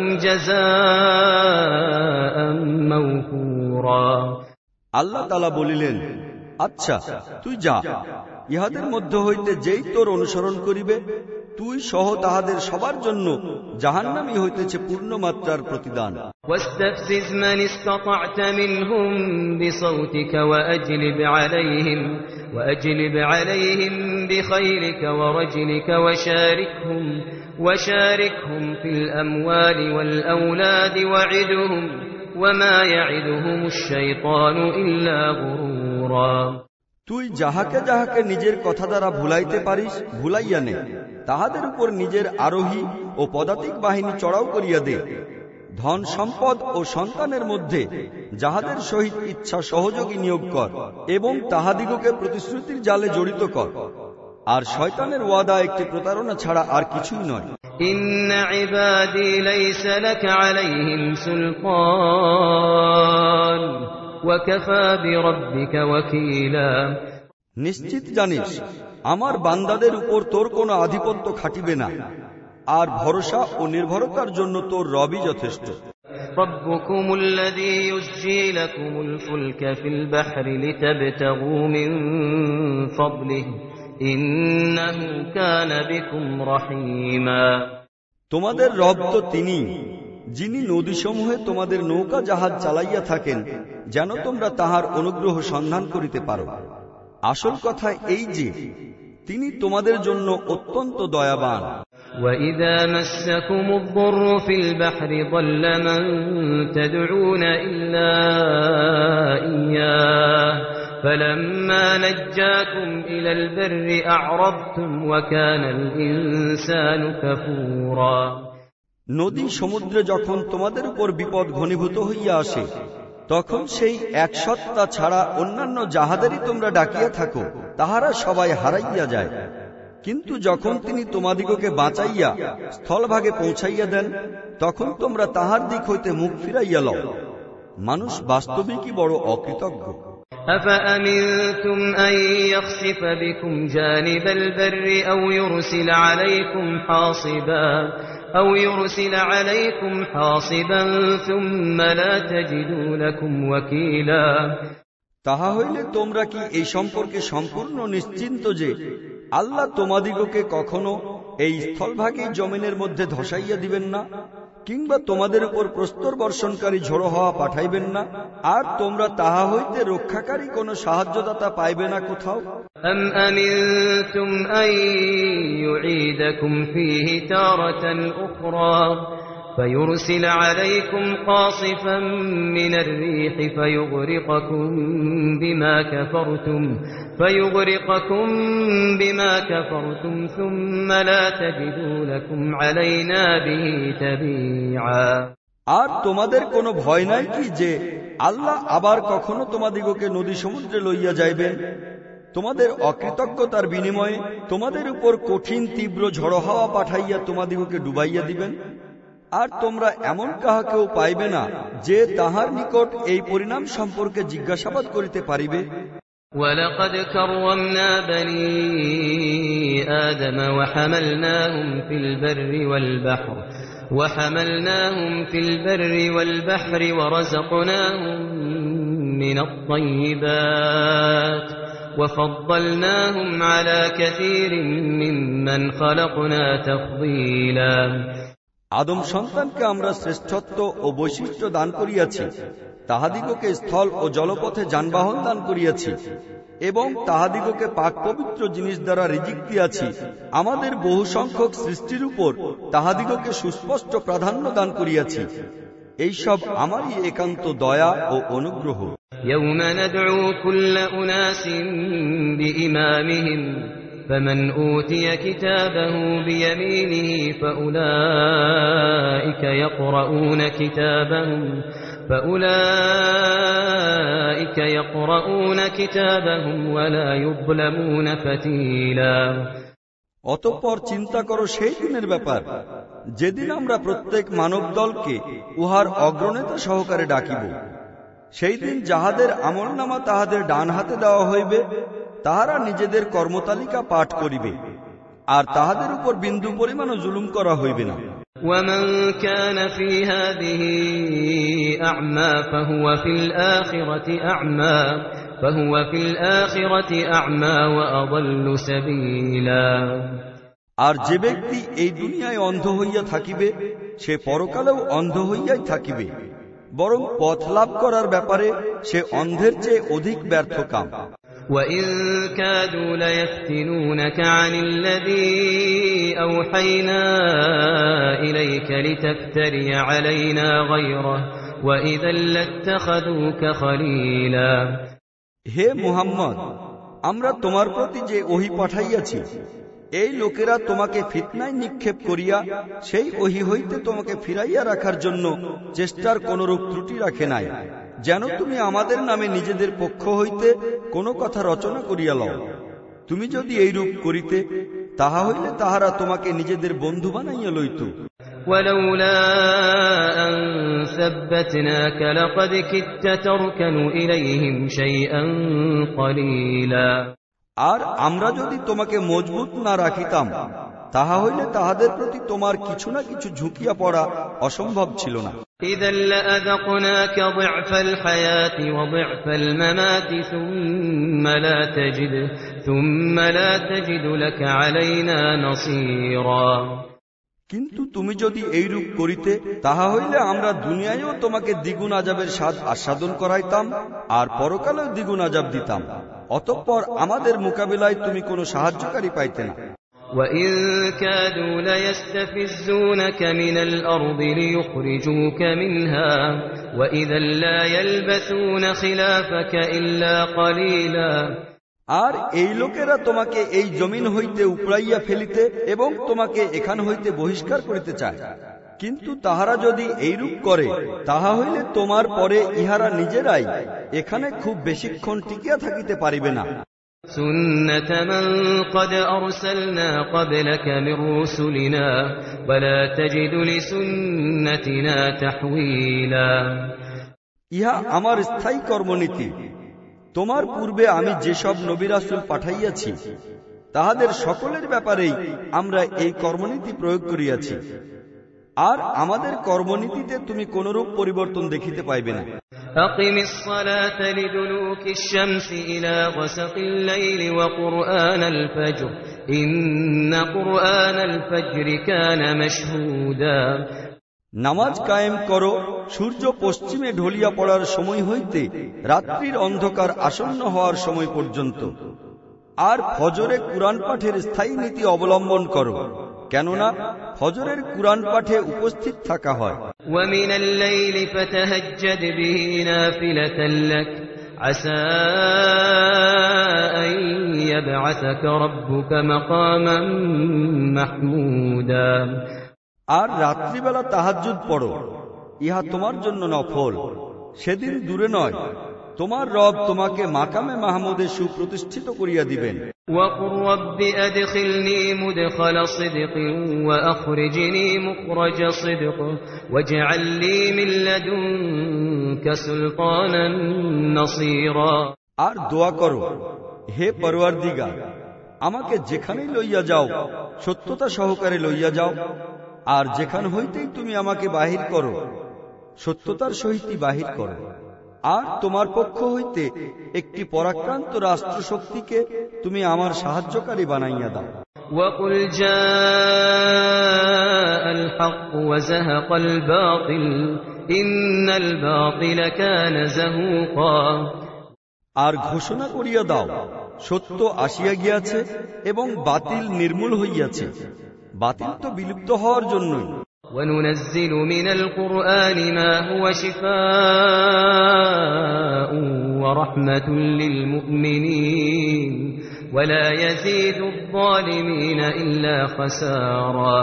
جزاء موفورا। আল্লাহ তাআলা বলিলেন, আচ্ছা তুই যা, ইহাদের মধ্যে হইতে যেই তোর অনুসরণ করিবে, তুই সহ তাহাদের সবার জন্য জাহান্নামী হইতেছে পূর্ণমাত্রার প্রতিদান। واستفزز من استطعت منهم بصوتك وأجلب عليهم وأجلب عليهم بخيلك ورجلك وشاركهم وشاركهم في الأموال والأولاد وعدهم وما يعدهم الشيطان إلا غرورا। তুই যাহাকে যাহাকে নিজের কথা দ্বারা ভুলাইতে পারিস ভুলাইয়া নে, তাহাদের উপর নিজের আরোহী ও পদাতিক বাহিনী চড়াও করিয়া দে। ধন সম্পদ ও সন্তানের মধ্যে যাহাদের সহিত ইচ্ছা সহযোগী নিয়োগ কর, এবং তাহাদিগকে প্রতিশ্রুতির জালে জড়িত কর। আর শয়তানের ওয়াদা একটি প্রতারণা ছাড়া আর কিছুই নয়। ইন্না ইবাদি লাইসা লাকা আলাইহিম সুলতান ওয়া কাফা বিরাব্বিকা ওয়াকিলা। নিশ্চিত জানিস, আমার বান্দাদের উপর তোর কোনো আধিপত্য খাটিবে না, আর ভরসা ও নির্ভরতার জন্য তোর রবই যথেষ্ট। রব্বুকুমুল্লাযী ইউজজি লাকুমুল ফুলকা ফিল বাহরি লিতাবতাগু মিন ফাদলিহি ইন্নাহু কানা বিকুম রহিমা। তোমাদের রব তো তিনি, যিনি নদীসমূহে তোমাদের নৌকা জাহাজ চালাইয়া থাকেন, যেন তোমরা তাহার অনুগ্রহ সন্ধান করিতে পারো। আসল কথা এই যে তিনি তোমাদের জন্য অত্যন্ত দয়াবান। وَإِذَا مَسَّكُمُ الضُّرُّ فِي الْبَحْرِ ضَلَّ مَن تَدْعُونَ إِلَّا إِيَّاهُ فَلَمَّا نَجَّاكُمْ إِلَى الْبَرِّ أَعْرَضْتُمْ وَكَانَ الْإِنسَانُ كَفُورًا। নদী সমুদ্রে যখন তোমাদের উপর বিপদ ঘনীভূত হইয়া আসে, তখন সেই এক সত্তা ছাড়া অন্যান্য যাহাদেরই তোমরা ডাকিয়া থাকো, তাহারা সবাই হারাইয়া যায়। কিন্তু যখন তিনি তোমাদিগকে বাঁচাইয়া স্থলভাগে পৌঁছাইয়া দেন, তখন তোমরা তাহার দিক হইতে মুখ ফিরাইয়া লও। মানুষ বাস্তবিকই বড় অকৃতজ্ঞ। أَفَأَمِنْتُمْ أَنْ يَخْسِفَ بِكُمْ جَانِبَ الْبَرِّ أَوْ يُرْسِلَ عَلَيْكُمْ حَاصِبًا أَوْ يُرْسِلَ عَلَيْكُمْ حَاصِبًا ثُمَّ لَا تَجِدُوا لَكُمْ وَكِيلًا। তাহা হইলে তোমরা কি এই সম্পর্কে সম্পূর্ণ নিশ্চিন্ত যে আল্লাহ তোমাদিগকে কখনো এই স্থলভাগী জমিনের মধ্যে ধসাইয়া দিবেন না, কিংবা তোমাদের উপর প্রস্তর বর্ষণকারী ঝোড়ো হাওয়া পাঠাইবেন না, আর তোমরা তাহা হইতে রক্ষাকারী কোন সাহায্যদাতা পাইবে না কোথাও? أَمْ أَمِنْتُمْ أَنْ يُعِيدَكُمْ فِيهِ تَارَةً أُخْرَى فيرسل عليكم قاصفا من الريح فيغرقكم بما كفرتم فيغرقكم بما كفرتم ثم لا تجدوا لكم علينا به تبيعا। আর তোমাদের কোনো ভয় নাই কি যে আল্লাহ আবার কখনো তোমাদিগকে নদী সমুদ্রে লইয়া যাইবেন, তোমাদের অকৃতজ্ঞতার বিনিময়ে তোমাদের উপর কঠিন তীব্র ঝড় হাওয়া পাঠাইয়া তোমাদিগকে ডুবাইয়া দিবেন? আর তোমরা এমন কাহাকেও পাইবে না যে তাহার নিকট এই পরিণাম সম্পর্কে জিজ্ঞাসাবাদ করিতে পারিবে। وَلَقَدْ كَرَّمْنَا بَنِي آدَمَ وَحَمَلْنَاهُمْ فِي الْبَرِّ وَالْبَحْرِ وَحَمَلْنَاهُمْ فِي الْبَرِّ وَالْبَحْرِ وَرَزَقْنَاهُمْ مِنَ الطَّيِّبَاتِ وَفَضَّلْنَاهُمْ عَلَى كَثِيرٍ مِّمَّنْ خَلَقْنَا تَفْضِيلًا। আদম সন্তানকে আমরা শ্রেষ্ঠত্ব ও বৈশিষ্ট্য দান করিয়াছি, তাহাদিগকে স্থল ও জলপথে যানবাহন দান করিয়াছি এবং তাহাদিগকে পাক পবিত্র জিনিস দ্বারা রিজিক দিয়াছি। আমাদের বহু সংখ্যক সৃষ্টির উপর তাহাদিগকে সুস্পষ্ট প্রাধান্য দান করিয়াছি। এইসব আমারই একান্ত দয়া ও অনুগ্রহ। يوم ندعو كل أناس بإمامهم فمن أوتي كتابه بيمينه فأولئك يقرؤون كتابهم فأولئك يقرؤون كتابهم ولا يظلمون فتيلا। অতঃপর চিন্তা করো সেই দিনের ব্যাপার যেদিন আমরা প্রত্যেক মানব দলকে উহার অগ্রনেতা সহকারে ডাকিব। সেই দিন যাহাদের আমলনামা তাহাদের ডান হাতে দেওয়া হইবে, তাহারা নিজেদের কর্মতালিকা পাঠ করিবে, আর তাহাদের উপর বিন্দু পরিমাণও জুলুম করা হইবে না। ومن كان في هذه أعمى فهو في الآخرة أعمى فهو في الآخرة أعمى وأضل سبيلا। আর যে ব্যক্তি এই দুনিয়ায় অন্ধ হইয়া থাকিবে সে পরকালেও অন্ধ হইয়াই থাকিবে, বরং পথ লাভ করার ব্যাপারে সে অন্ধের চেয়ে অধিক ব্যর্থ কাম। وَإِن كَادُوا لَيَفْتِنُونَكَ عَنِ الَّذِي أَوْحَيْنَا إِلَيْكَ لِتَفْتَرِيَ عَلَيْنَا غَيْرَهُ وَإِذًا لَّاتَّخَذُوكَ خَلِيلًا। হে মুহাম্মদ, আমরা তোমার প্রতি যে ওহী পাঠাইয়াছি, এই লোকেরা তোমাকে ফিতনায় নিক্ষেপ করিয়া সেই ওহী হইতে তোমাকে ফিরাইয়া রাখার জন্য চেষ্টার কোনরূপ ত্রুটি রাখে নাই, যেন তুমি আমাদের নামে নিজেদের পক্ষ হইতে কোনো কথা রচনা করিয়া লও। তুমি যদি এইরূপ করিতে, তাহা হইলে তাহারা তোমাকে নিজেদের বন্ধু বানাইয়া লইত। وَلَوْلَا أَن ثَبَّتْنَاكَ لَقَدْ كِدتَّ تَرْكَنُ إِلَيْهِمْ شَيْئًا قَلِيلًا। আর আমরা যদি তোমাকে মজবুত না রাখিতাম, তাহা হইলে তাহাদের প্রতি তোমার কিছু না কিছু ঝুঁকিয়া পড়া অসম্ভব ছিল না। إِذًا لَّأَذَقْنَاكَ ضِعْفَ الْحَيَاةِ وَضِعْفَ الْمَمَاتِ ثُمَّ لَا تَجِدُ ثُمَّ لَا تَجِدُ لَكَ عَلَيْنَا نَصِيرًا। কিন্তু তুমি যদি এইরূপ করিতে, তাহা হইলে আমরা দুনিয়ায়ও তোমাকে দ্বিগুণ আযাবের স্বাদ আস্বাদন করাইতাম আর পরকালেও দ্বিগুণ আযাব দিতাম। অতঃপর আমাদের মোকাবিলায় তুমি কোনো সাহায্যকারী পাইতে না। وَإِن كَادُوا لَيَسْتَفِزُّونَكَ مِنَ الْأَرْضِ لِيُخْرِجُوكَ مِنْهَا وَإِذًا لَّا يَلْبَثُونَ خِلَافَكَ إِلَّا قَلِيلًا। আর এই লোকেরা তোমাকে এই জমিন হইতে উপড়াইয়া ফেলিতে এবং তোমাকে এখান হইতে বহিষ্কার করিতে চায়, কিন্তু তাহারা যদি এইরূপ করে, তাহা হইলে তোমার পরে ইহারা নিজেরাই এখানে খুব বেশিক্ষণ টিকিয়া থাকিতে পারিবে না। سُنَّةَ مَن قَدْ أَرْسَلْنَا قَبْلَكَ مِن رُّسُلِنَا وَلَا تَجِدُ لِسُنَّتِنَا تَحْوِيلًا। ইহা আমার স্থায়ী কর্মনীতি। তোমার পূর্বে আমি যেসব নবী রাসূল পাঠাইয়াছি, তাহাদের সকলের ব্যাপারেই আমরা এই কর্মনীতি প্রয়োগ করিয়াছি, আর আমাদের কর্মনীতিতে তুমি কোনরূপ পরিবর্তন দেখিতে পাইবে না। أقم الصلاة لدلوك الشمس إلى غسق الليل وقرآن الفجر إن قرآن الفجر كان مشهودا। নামাজ কায়েম করো সূর্য পশ্চিমে ঢলিয়া পড়ার সময় হইতে রাত্রির অন্ধকার আসন্ন হওয়ার সময় পর্যন্ত, আর ফজরে কুরআন পাঠের স্থায়ী নীতি অবলম্বন করো। কেননা ফজরের কুরআন পাঠে উপস্থিত থাকা হয়। ومن الليل فتهجد به نافلة لك عسى أن يبعثك ربك مقاما محمودا। আর রাত্রিবেলা তাহাজ্জুদ পড়ো, ইহা তোমার জন্য নফল, সেদিন দূরে নয় তোমার রব তোমাকে মাকামে মাহমুদে সুপ্রতিষ্ঠিত করিয়া দিবেন। وقل رب أدخلني مدخل صدق وأخرجني مخرج صدق واجعل لي من لدنك سلطانا نصيرا। আর দোয়া করো, হে পরওয়ারদিগার, আমাকে যেখানেই লইয়া যাও সত্যতা সহকারে লইয়া যাও, আর যেখান হইতেই তুমি আমাকে বাহির করো সত্যতার সহিতই বাহির করো, আর তোমার পক্ষ হইতে একটি পরাক্রান্ত রাষ্ট্রশক্তিকে তুমি আমার সাহায্যকারী বানাইয়া দাও। وقل جاء الحق وزهق الباطل إن الباطل كان زهوقا। আর ঘোষণা করিয়া দাও, সত্য আসিয়া গিয়াছে এবং বাতিল নির্মূল হইয়াছে, বাতিল তো বিলুপ্ত হওয়ার জন্যই। وننزل من القرآن ما هو شفاء ورحمة للمؤمنين ولا يزيد الظالمين إلا خسارا।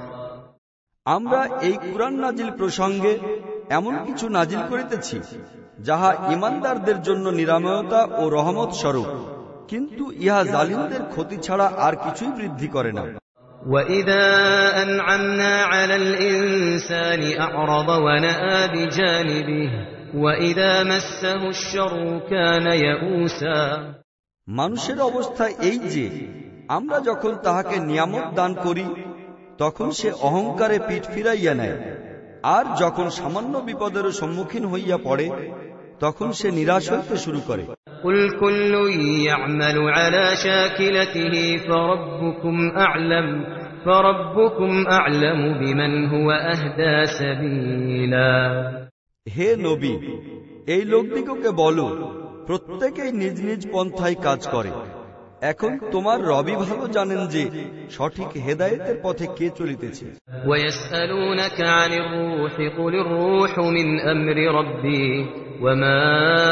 আমরা এই কুরআন নাজিল প্রসঙ্গে এমন কিছু নাজিল করিতেছি যাহা ঈমানদারদের জন্য নিরাময়তা ও রহমত স্বরূপ, কিন্তু ইহা জালিমদের ক্ষতি ছাড়া আর কিছুই বৃদ্ধি করে না। وَإِذَا أَنْعَمْنَا عَلَى الْإِنسَانِ أَعْرَضَ وَنَأَىٰ بِجَانِبِهِ وَإِذَا مَسَّهُ الشَّرُّ كَانَ يَئُوسًا। মানুষের অবস্থা এই যে আমরা যখন তাহাকে নিয়ামত দান করি তখন সে অহংকারে পিঠ ফিরাইয়া নেয়, আর যখন সামান্য বিপদেরও সম্মুখীন হইয়া পড়ে তখন সে নিরাশ হইতে শুরু করে। قُلْ كُلٌّ يَعْمَلُ عَلَى شَاكِلَتِهِ فَرَبُّكُمْ أَعْلَمُ فَرَبُّكُمْ أَعْلَمُ بِمَنْ هُوَ أَهْدَىٰ سَبِيلًا। হে নবী, এই লোকদিগকে বলো, প্রত্যেকেই নিজ নিজ পন্থায় কাজ করে, এখন তোমার রবই ভালো জানেন যে সঠিক হেদায়েতের পথে কে চলিতেছে। وَيَسْأَلُونَكَ عَنِ الرُّوحِ قُلِ الرُّوحُ مِنْ أَمْرِ رَبِّي وَمَا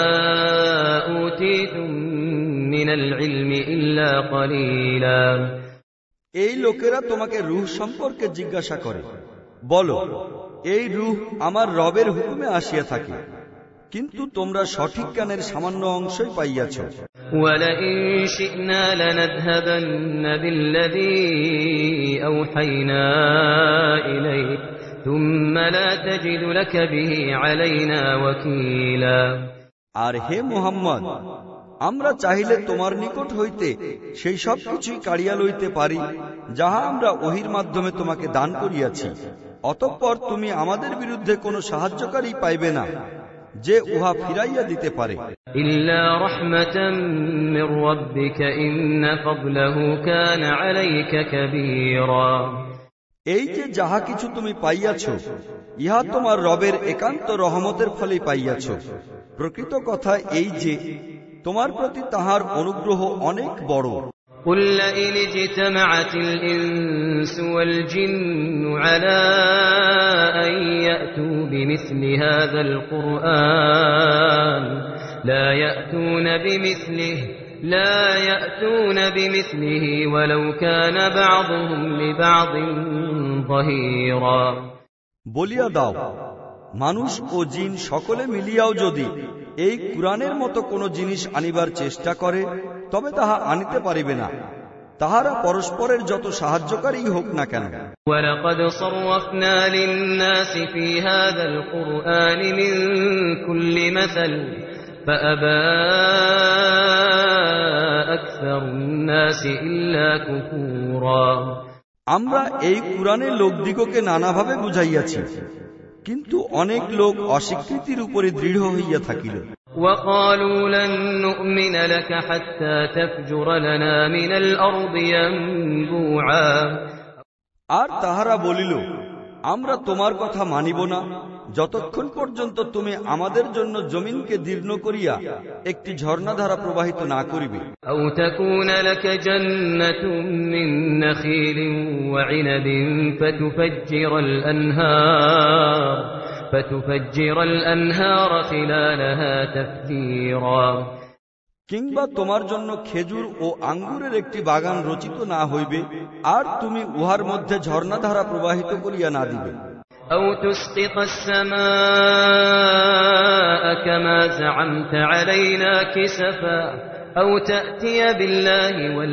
أُوتِيتُم مِّنَ الْعِلْمِ إِلَّا قَلِيلًا। এই লোকেরা তোমাকে রূহ সম্পর্কে জিজ্ঞাসা করে, বলো, এই রূহ আমার রবের হুকুমে আসিয়া থাকে, কিন্তু তোমরা সঠিক জ্ঞানের সামান্য অংশই পাইয়াছ। وَلَئِن شِئْنَا لَنَذْهَبَنَّ بِالَّذِي أَوْحَيْنَا إِلَيْكَ ثُمَّ لَا تَجِدُ لَكَ بِهِ عَلَيْنَا وَكِيلًا। আর হে মুহাম্মদ, আমরা চাইলে তোমার নিকট হইতে সেই সব কিছুই কাড়িয়া লইতে পারি যাহা আমরা ওহীর মাধ্যমে তোমাকে দান করিয়াছি, অতঃপর তুমি আমাদের বিরুদ্ধে কোনো সাহায্যকারী পাইবে না যে উহা ফিরাইয়া দিতে পারে। ইল্লা রাহমাতাম মির রাব্বিকা ইন্না ফাদলাহু কানা আলাইকা কাবীরা। এই যে যাহা কিছু তুমি পাইয়াছ ইহা তোমার রবের একান্ত রহমতের ফলেই পাইয়াছ। প্রকৃত কথা এই যে তোমার প্রতি তাহার অনুগ্রহ অনেক বড়। قُلْ لَئِنِ اجْتَمَعَتِ الْإِنسُ وَالْجِنُّ عَلَىٰ أَن يَأْتُوا بِمِثْلِ هَٰذَا الْقُرْآنِ لَا يَأْتُونَ بِمِثْلِهِ لَا يَأْتُونَ بِمِثْلِهِ وَلَوْ كَانَ بَعْضُهُمْ لِبَعْضٍ ظَهِيرًا। বলিয়া দাও, মানুষ ও জিন সকলে মিলিয়াও যদি এই কুরআনের মতো কোন জিনিস আনিবার চেষ্টা করে তবে তাহা আনিতে পারিবে না, তাহারা পরস্পরের যত সাহায্যকারী হোক না কেন। وَلَقَدْ صَرَّفْنَا لِلنَّاسِ فِي هَذَا الْقُرْآنِ مِنْ كُلِّ مَثَلٍ فَأَبَى أَكْثَرُ النَّاسِ إِلَّا كُفُورًا। আমরা এই কুরআনের লোকদিগকে নানাভাবে বুঝাইয়াছি, কিন্তু অনেক লোক অস্বীকৃতির উপরে দৃঢ় হইয়া থাকিল। وَقَالُوا لَن نُّؤْمِنَ لَكَ حَتَّى تَفْجُرَ لَنَا مِنَ الْأَرْضِ يَنبُوعًا। আর তাহারা বলিল, আমরা তোমার কথা মানিব না যতক্ষণ পর্যন্ত তুমি আমাদের জন্য জমিনকে দীর্ণ করিয়া একটি ঝর্ণাধারা প্রবাহিত না করিবে। أو تكون لك جنة من نخيل وعنب فتفجر الأنهار فتفجر الأنهار خلالها تفجيرا কিংবা তোমার জন্য খেজুর ও আঙ্গুরের একটি বাগান রচিত না হইবে আর তুমি উহার মধ্যে ঝর্ণাধারা প্রবাহিত করিয়া না দিবে। أو تسقط السماء كما زعمت علينا كسفا أو تأتي بالله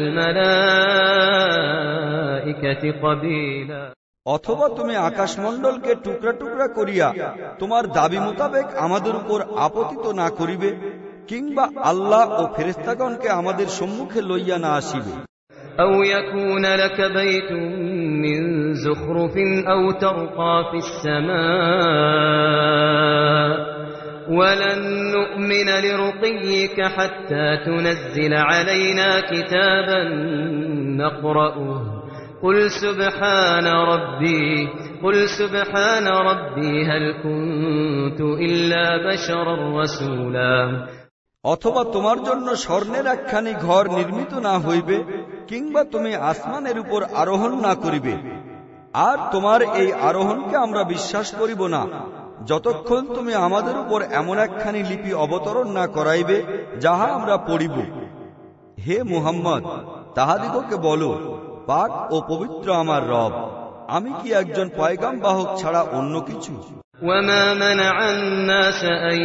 والملائكة قبيلا অথবা তুমি আকাশমণ্ডলকে টুকরা টুকরা করিয়া তোমার দাবি মোতাবেক আমাদের উপর আপতিত না করিবে কিংবা আল্লাহ ও ফেরেশতাগণকে আমাদের সম্মুখে লইয়া না আসিবে। أو يكون لك بيت من زخرف أو ترقى في السماء ولن نؤمن لرقيك حتى تنزل علينا كتابا نقرأه قل سبحان ربي قل سبحان ربي هل كنت إلا بشرا رسولا অথবা তোমার জন্য স্বর্ণের একখানি ঘর নির্মিত না হইবে কিংবা তুমি আসমানের উপর আরোহণ না করিবে আর তোমার এই আরোহণকে আমরা বিশ্বাস করিব না যতক্ষণ তুমি আমাদের উপর এমন একখানি লিপি অবতরণ না করাইবে যাহা আমরা পড়িব। হে মুহাম্মদ, তাহাদিগকে বলো, পাক ও পবিত্র আমার রব, আমি কি একজন পয়গামবাহক ছাড়া অন্য কিছু? وما منع الناس أن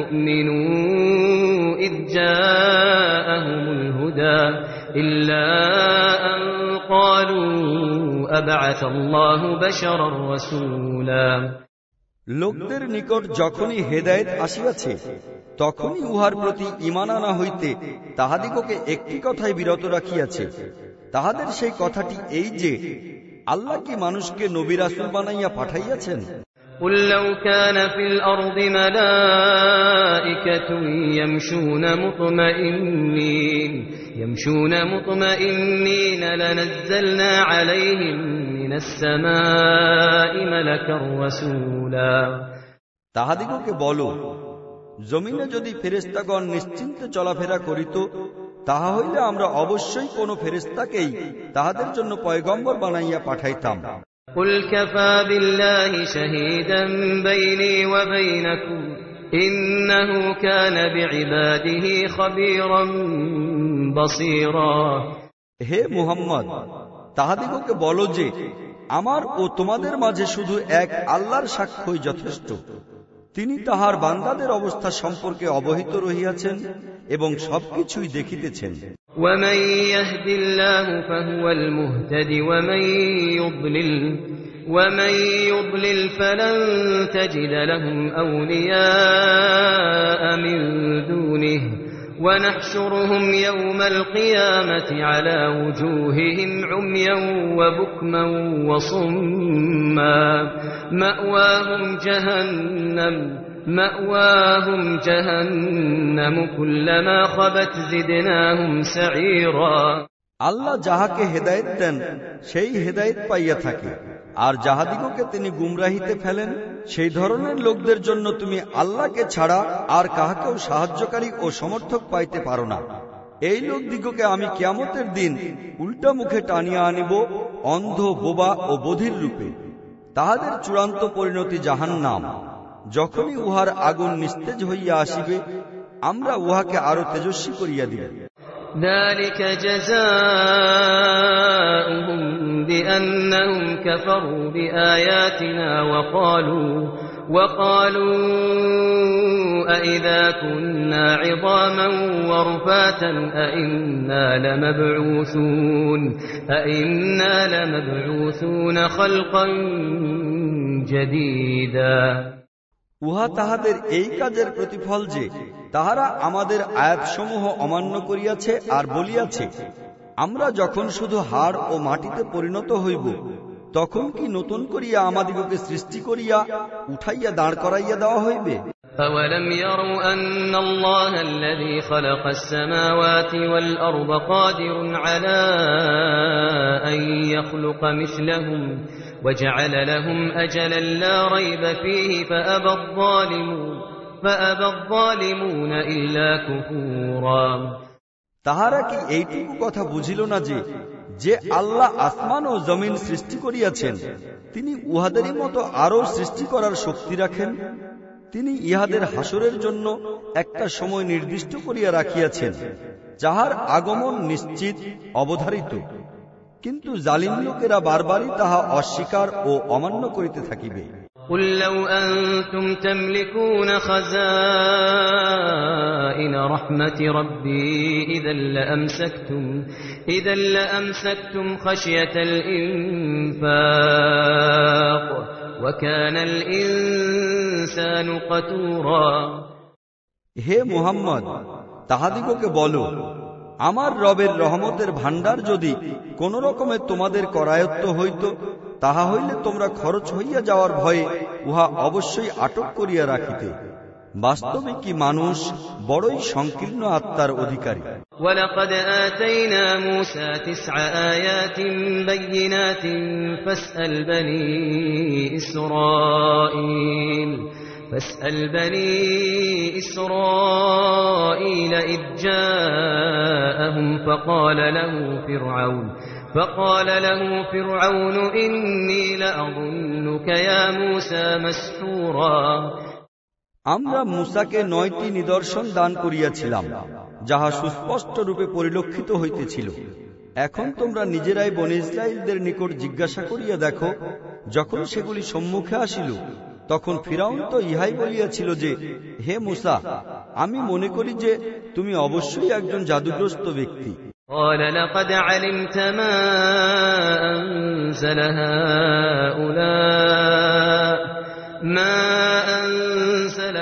يؤمنوا إذ جاءهم الهدى إلا أن قالوا أبعث الله بشرا رسولا লোকদের নিকট যখনই হেদায়েত আসিয়াছে তখনই উহার প্রতি ঈমান আনা হইতে তাহাদিগকে একটি কথাই বিরত রাখিয়াছে। তাহাদের সেই কথাটি এই যে, আল্লাহ কি মানুষকে নবী রাসূল বানাইয়া পাঠাইয়াছেন? قل لو كان في الأرض ملائكة يمشون مطمئنين يمشون مطمئنين لنزلنا عليهم من السماء ملكا رسولا তাহাদিগকে বলো, জমিনে যদি ফেরেশতাগণ নিশ্চিন্তে চলাফেরা করিত তাহা হইলে আমরা অবশ্যই কোন ফেরেশতাকেই তাহাদের জন্য পয়গম্বর বানাইয়া পাঠাইতাম। قل كفى بالله شهيدا بيني وبينكم إنه كان بعباده خبيرا بصيرا হে মুহাম্মদ, তাহাদিগকে বলো যে আমার ও তোমাদের মাঝে শুধু এক আল্লাহর সাক্ষ্যই যথেষ্ট। তিনি তাহার বান্দাদের অবস্থা সম্পর্কে অবহিত রহিয়াছেন এবং সবকিছুই দেখিতেছেন। ومن يهد الله فهو المهتد ومن يضلل ومن يضلل فلن تجد لهم أولياء من دونه ونحشرهم يوم القيامة على وجوههم عميا وبكما وصما مأواهم جهنم مأواهم جهنم كلما خبت زدناهم سعيرا আল্লাহ যাহাকে হেদায়েত দেন সেই হেদায়েত পাইয়া থাকে, আর যাহাদিগকে তিনি গুমরাহিতে ফেলেন সেই ধরনের লোকদের জন্য তুমি আল্লাহকে ছাড়া আর কাহাকেও সাহায্যকারী ও সমর্থক পাইতে পারো না। এই লোকদিগকে আমি কিয়ামতের দিন উল্টা মুখে টানিয়া আনিব অন্ধ, বোবা ও বধির রূপে। তাহাদের চূড়ান্ত পরিণতি জাহান্নাম। যখনই উহার আগুন নিস্তেজ হইয়া আসিবে আমরা উহাকে আরো তেজস্বী করিয়া দিব। ذلك جزاؤهم بأنهم كفروا بآياتنا وقالوا وقالوا أئذا كنا عظاما ورفاتا أئنا لمبعوثون أئنا لمبعوثون خلقا جديدا উহা তাহাদের এই কাজের প্রতিফল যে তাহারা আমাদের আয়াতসমূহ অমান্য করিয়াছে আর বলিয়াছে, আমরা যখন শুধু হাড় ও মাটিতে পরিণত হইব তখন কি নতুন করিয়া আমাদিগকে সৃষ্টি করিয়া উঠাইয়া দাঁড় করাইয়া দেওয়া হইবে? أَوَلَمْ يَرَوْا أَنَّ اللَّهَ الَّذِي خَلَقَ السَّمَاوَاتِ وَالْأَرْضَ قَادِرٌ عَلَى أَن يَخْلُقَ مِثْلَهُمْ وجعل لهم أجلا لا ريب فيه فأبى الظالمون فأبى الظالمون إلا كفورا তাহারা কি এইটুকু কথা বুঝিল না যে যে আল্লাহ আসমান ও জমিন সৃষ্টি করিয়াছেন তিনি উহাদেরই মতো আরো সৃষ্টি করার শক্তি রাখেন। তিনি ইহাদের হাসরের জন্য একটা সময় নির্দিষ্ট করিয়া রাখিয়াছেন, যাহার আগমন নিশ্চিত অবধারিত। কিন্তু জালিম লোকেরা বারবারই তাহা অস্বীকার ও অমান্য করিতে থাকিবে। قل لو أنتم تملكون خزائن رحمة ربي إذا لأمسكتم إذا لأمسكتم خشية الإنفاق وكان الإنسان قتورا হে মুহাম্মদ, তাহাদিগকে বলো, আমার রবের রহমতের ভাণ্ডার যদি কোন রকমে তোমাদের করায়ত্ত হইত, তাহা হইলে তোমরা খরচ হইয়া যাওয়ার ভয়ে উহা অবশ্যই আটক করিয়া রাখিতে। বাস্তবে কি মানুষ বড়ই সংকীর্ণ আত্মার অধিকারী। وَلَقَدْ آتَيْنَا مُوسَى تِسْعَ آيَاتٍ بَيِّنَاتٍ فَاسْأَلْ بَنِي إِسْرَائِيلَ فَاسْأَلْ بَنِي إِسْرَائِيلَ إِذْ جَاءَهُمْ فَقَالَ له فرعون فقال له فرعون إني لأظنك يا موسى مسحورا আমরা মূসাকে নয়টি নিদর্শন দান করিয়াছিলাম, যাহা সুস্পষ্ট রূপে পরিলক্ষিত হইতেছিল। এখন তোমরা নিজেরাই বনী ইসরাঈলদের নিকট জিজ্ঞাসা করিয়া দেখো, যখন সেগুলি সম্মুখে আসিল, তখন ফিরাউন তো ইহাই বলিয়াছিল যে, হে মূসা, আমি মনে করি যে তুমি অবশ্যই একজন জাদুগ্রস্ত ব্যক্তি। قال لقد علمت ما أنزل هؤلاء ما أنزل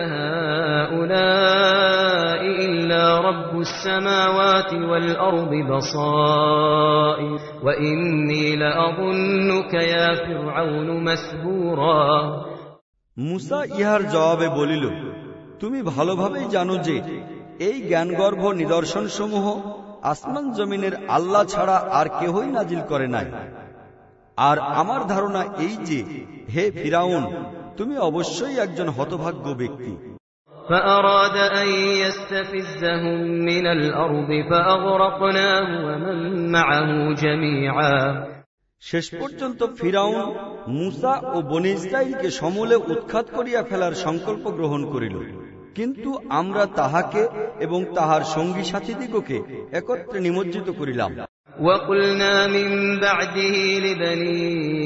هؤلاء إلا رب السماوات والأرض بصائر وإني لأظنك يا فرعون مسحورا মূসা ইহার জবাবে বলিল, তুমি ভালোভাবেই জানো যে এই জ্ঞানগর্ভ নিদর্শন সমূহ আসমান জমিনের আল্লাহ ছাড়া আর কেহই নাজিল করে নাই। আর আমার ধারণা এই যে, হে ফিরাউন, তুমি অবশ্যই একজন হতভাগ্য ব্যক্তি। فأراد أن يستفزهم من الأرض فأغرقناه ومن معه جميعا শেষ পর্যন্ত ফিরাউন মূসা ও বনী ইসরাঈলকে সমূলে উৎখাত করিয়া ফেলার সংকল্প গ্রহণ করিল, কিন্তু আমরা তাহাকে এবং তাহার সঙ্গী সাথীদিগকে একত্রে নিমজ্জিত করিলাম। وَقُلْنَا مِنْ بَعْدِهِ لِبَنِي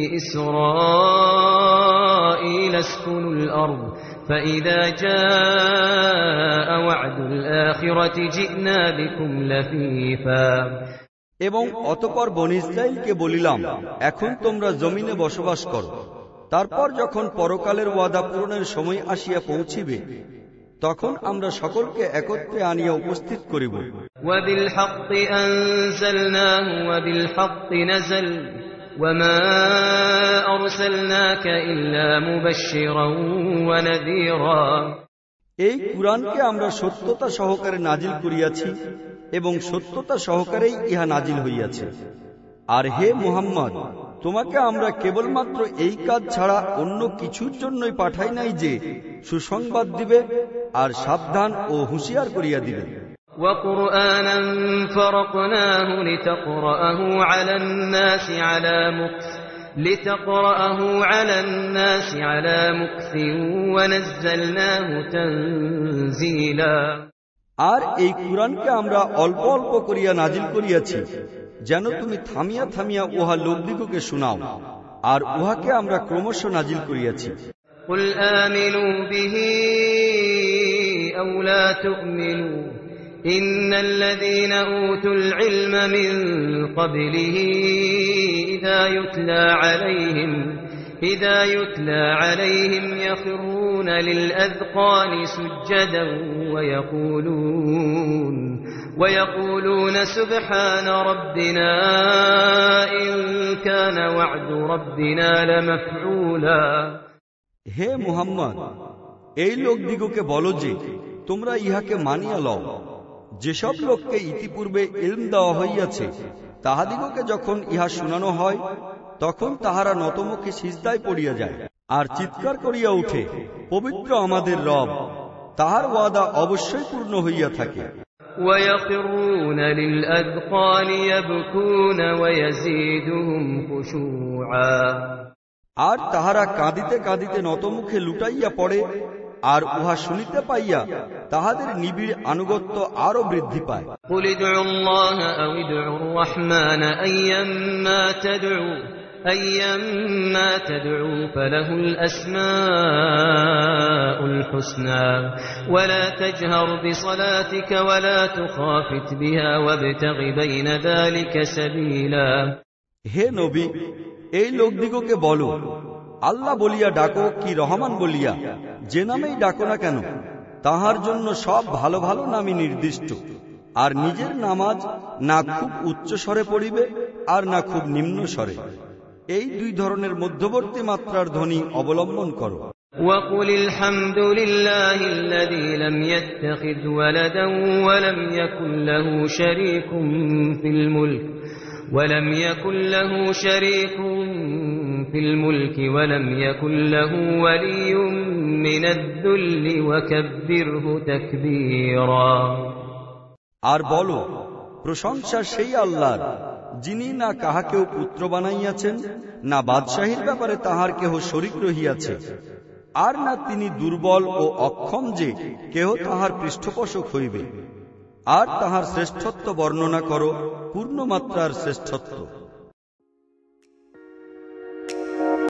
إِسْرَائِيلَ اسْكُنُوا الْأَرْضَ فَإِذَا جَاءَ وَعْدُ الْآخِرَةِ جِئْنَا بِكُمْ لَفِيفًا এবং অতঃপর বনী ইসরাঈলকে বলিলাম, এখন তোমরা জমিনে বসবাস করো, তারপর যখন পরকালের ওয়াদা পূরণের সময় আসিয়া পৌঁছিবে, তখন আমরা সকলকে একত্রে আনিয়া উপস্থিত করিব। وَبِالْحَقِّ أَنزَلْنَاهُ وَبِالْحَقِّ نَزَلَ وَمَا أَرْسَلْنَاكَ إِلَّا مُبَشِّرًا وَنَذِيرًا এই কুরআনকে আমরা সত্যতা সহকারে নাজিল করিয়াছি এবং সত্যতা সহকারেই ইহা নাজিল হইয়াছে। আর হে মুহাম্মদ, তোমাকে আমরা কেবলমাত্র এই কাজ ছাড়া অন্য কিছুর জন্যই পাঠাই নাই যে সুসংবাদ দিবে আর সাবধান ও হুঁশিয়ার করিয়া দিবে। وَقُرْآنًا فَرَقْنَاهُ لِتَقْرَأَهُ عَلَى النَّاسِ عَلَى مُكْثٍ لِتَقْرَأَهُ عَلَى النَّاسِ عَلى مُكْثٍ وَنَزَّلْنَاهُ تَنزِيلًا আর এই কুরআনকে আমরা অল্প অল্প করিয়া নাজিল করিয়াছি, যেন তুমি থামিয়া থামিয়া উহা লোকদিগকে শোনাও, আর উহাকে আমরা ক্রমশ নাজিল করিয়াছি। قُلْ آمِنُوا بِهِ أَوْ لَا تُؤْمِنُوا إِنَّ الَّذِينَ أُوتُوا الْعِلْمَ مِنْ قَبْلِهِ إِذَا يُتْلَى عَلَيْهِمْ إِذَا يُتْلَى عَلَيْهِمْ يَخِرُّونَ لِلْأَذْقَانِ سُجَّدًا وَيَقُولُونَ وَيَقُولُونَ سُبْحَانَ رَبِّنَا إِنْ كَانَ وَعْدُ رَبِّنَا لَمَفْعُولًا হে মুহাম্মদ, এই লোকদিগকে বলো যে তোমরা ইহাকে মানিয়া লও। যেসব লোককে ইতিপূর্বে ইলম দেওয়া হইয়াছে, তাহাদিগকে যখন ইহা শোনানো হয়, তখন তাহারা নতমুখে সিজদায় পড়িয়া যায় আর চিৎকার করিয়া উঠে, পবিত্র আমাদের রব, তাহার ওয়াদা অবশ্যই পূর্ণ হইয়া থাকে। وَيَخِرُّونَ لِلْأَذْقَانِ يَبْكُونَ وَيَزِيدُهُمْ خُشُوعًا। আর তাহারা কাঁদিতে কাঁদিতে নতমুখে লুটাইয়া পড়ে, আর উহা শুনিতে পাইয়া তাহাদের নিবিড় আনুগত্য আরো বৃদ্ধি পায়। قُلِ ادْعُوا اللَّهَ أَوِ ادْعُوا الرَّحْمَنَ أَيَّمَّا تَدْعُوا أَيَّمَّا تَدْعُوا فَلَهُ الْأَسْمَاءُ الْحُسْنَى وَلَا تَجْهَرْ بِصَلَاتِكَ وَلَا تُخَافِتْ بِهَا وَابْتَغِ بَيْنَ ذَلِكَ سَبِيلًا। হে নবী, এই লোকদিগকে বলো, আল্লাহ বলিয়া ডাকো কি রহমান বলিয়া, যে নামেই ডাকো না কেন, তাহার জন্য সব ভালো ভালো নামই নির্দিষ্ট। আর নিজের নামাজ না খুব উচ্চ স্বরে পড়িবে আর না খুব নিম্ন স্বরে, এই দুই ধরনের মধ্যবর্তী মাত্রার ধ্বনি অবলম্বন করো। وَقُلِ الْحَمْدُ لِلَّهِ الَّذِي لَمْ يَتَّخِذْ وَلَدًا وَلَمْ يَكُنْ لَهُ شَرِيكٌ فِي الْمُلْكِ وَلَمْ يَكُنْ لَهُ شَرِيكٌ فِي الْمُلْكِ وَلَمْ يَكُنْ لَهُ وَلِيٌّ مِّنَ الذُّلِّ وَكَبِّرْهُ تَكْبِيرًا। আর বলো, প্রশংসা সেই আল্লাহর, যিনি না কাহাকেও পুত্র বানাইয়াছেন, না বাদশাহীর ব্যাপারে তাহার কেহ শরীক রহিয়াছে, আর না তিনি দুর্বল ও অক্ষম যে কেহ তাহার পৃষ্ঠপোষক হইবে। আর তাহার শ্রেষ্ঠত্ব বর্ণনা করো, পূর্ণমাত্রার শ্রেষ্ঠত্ব।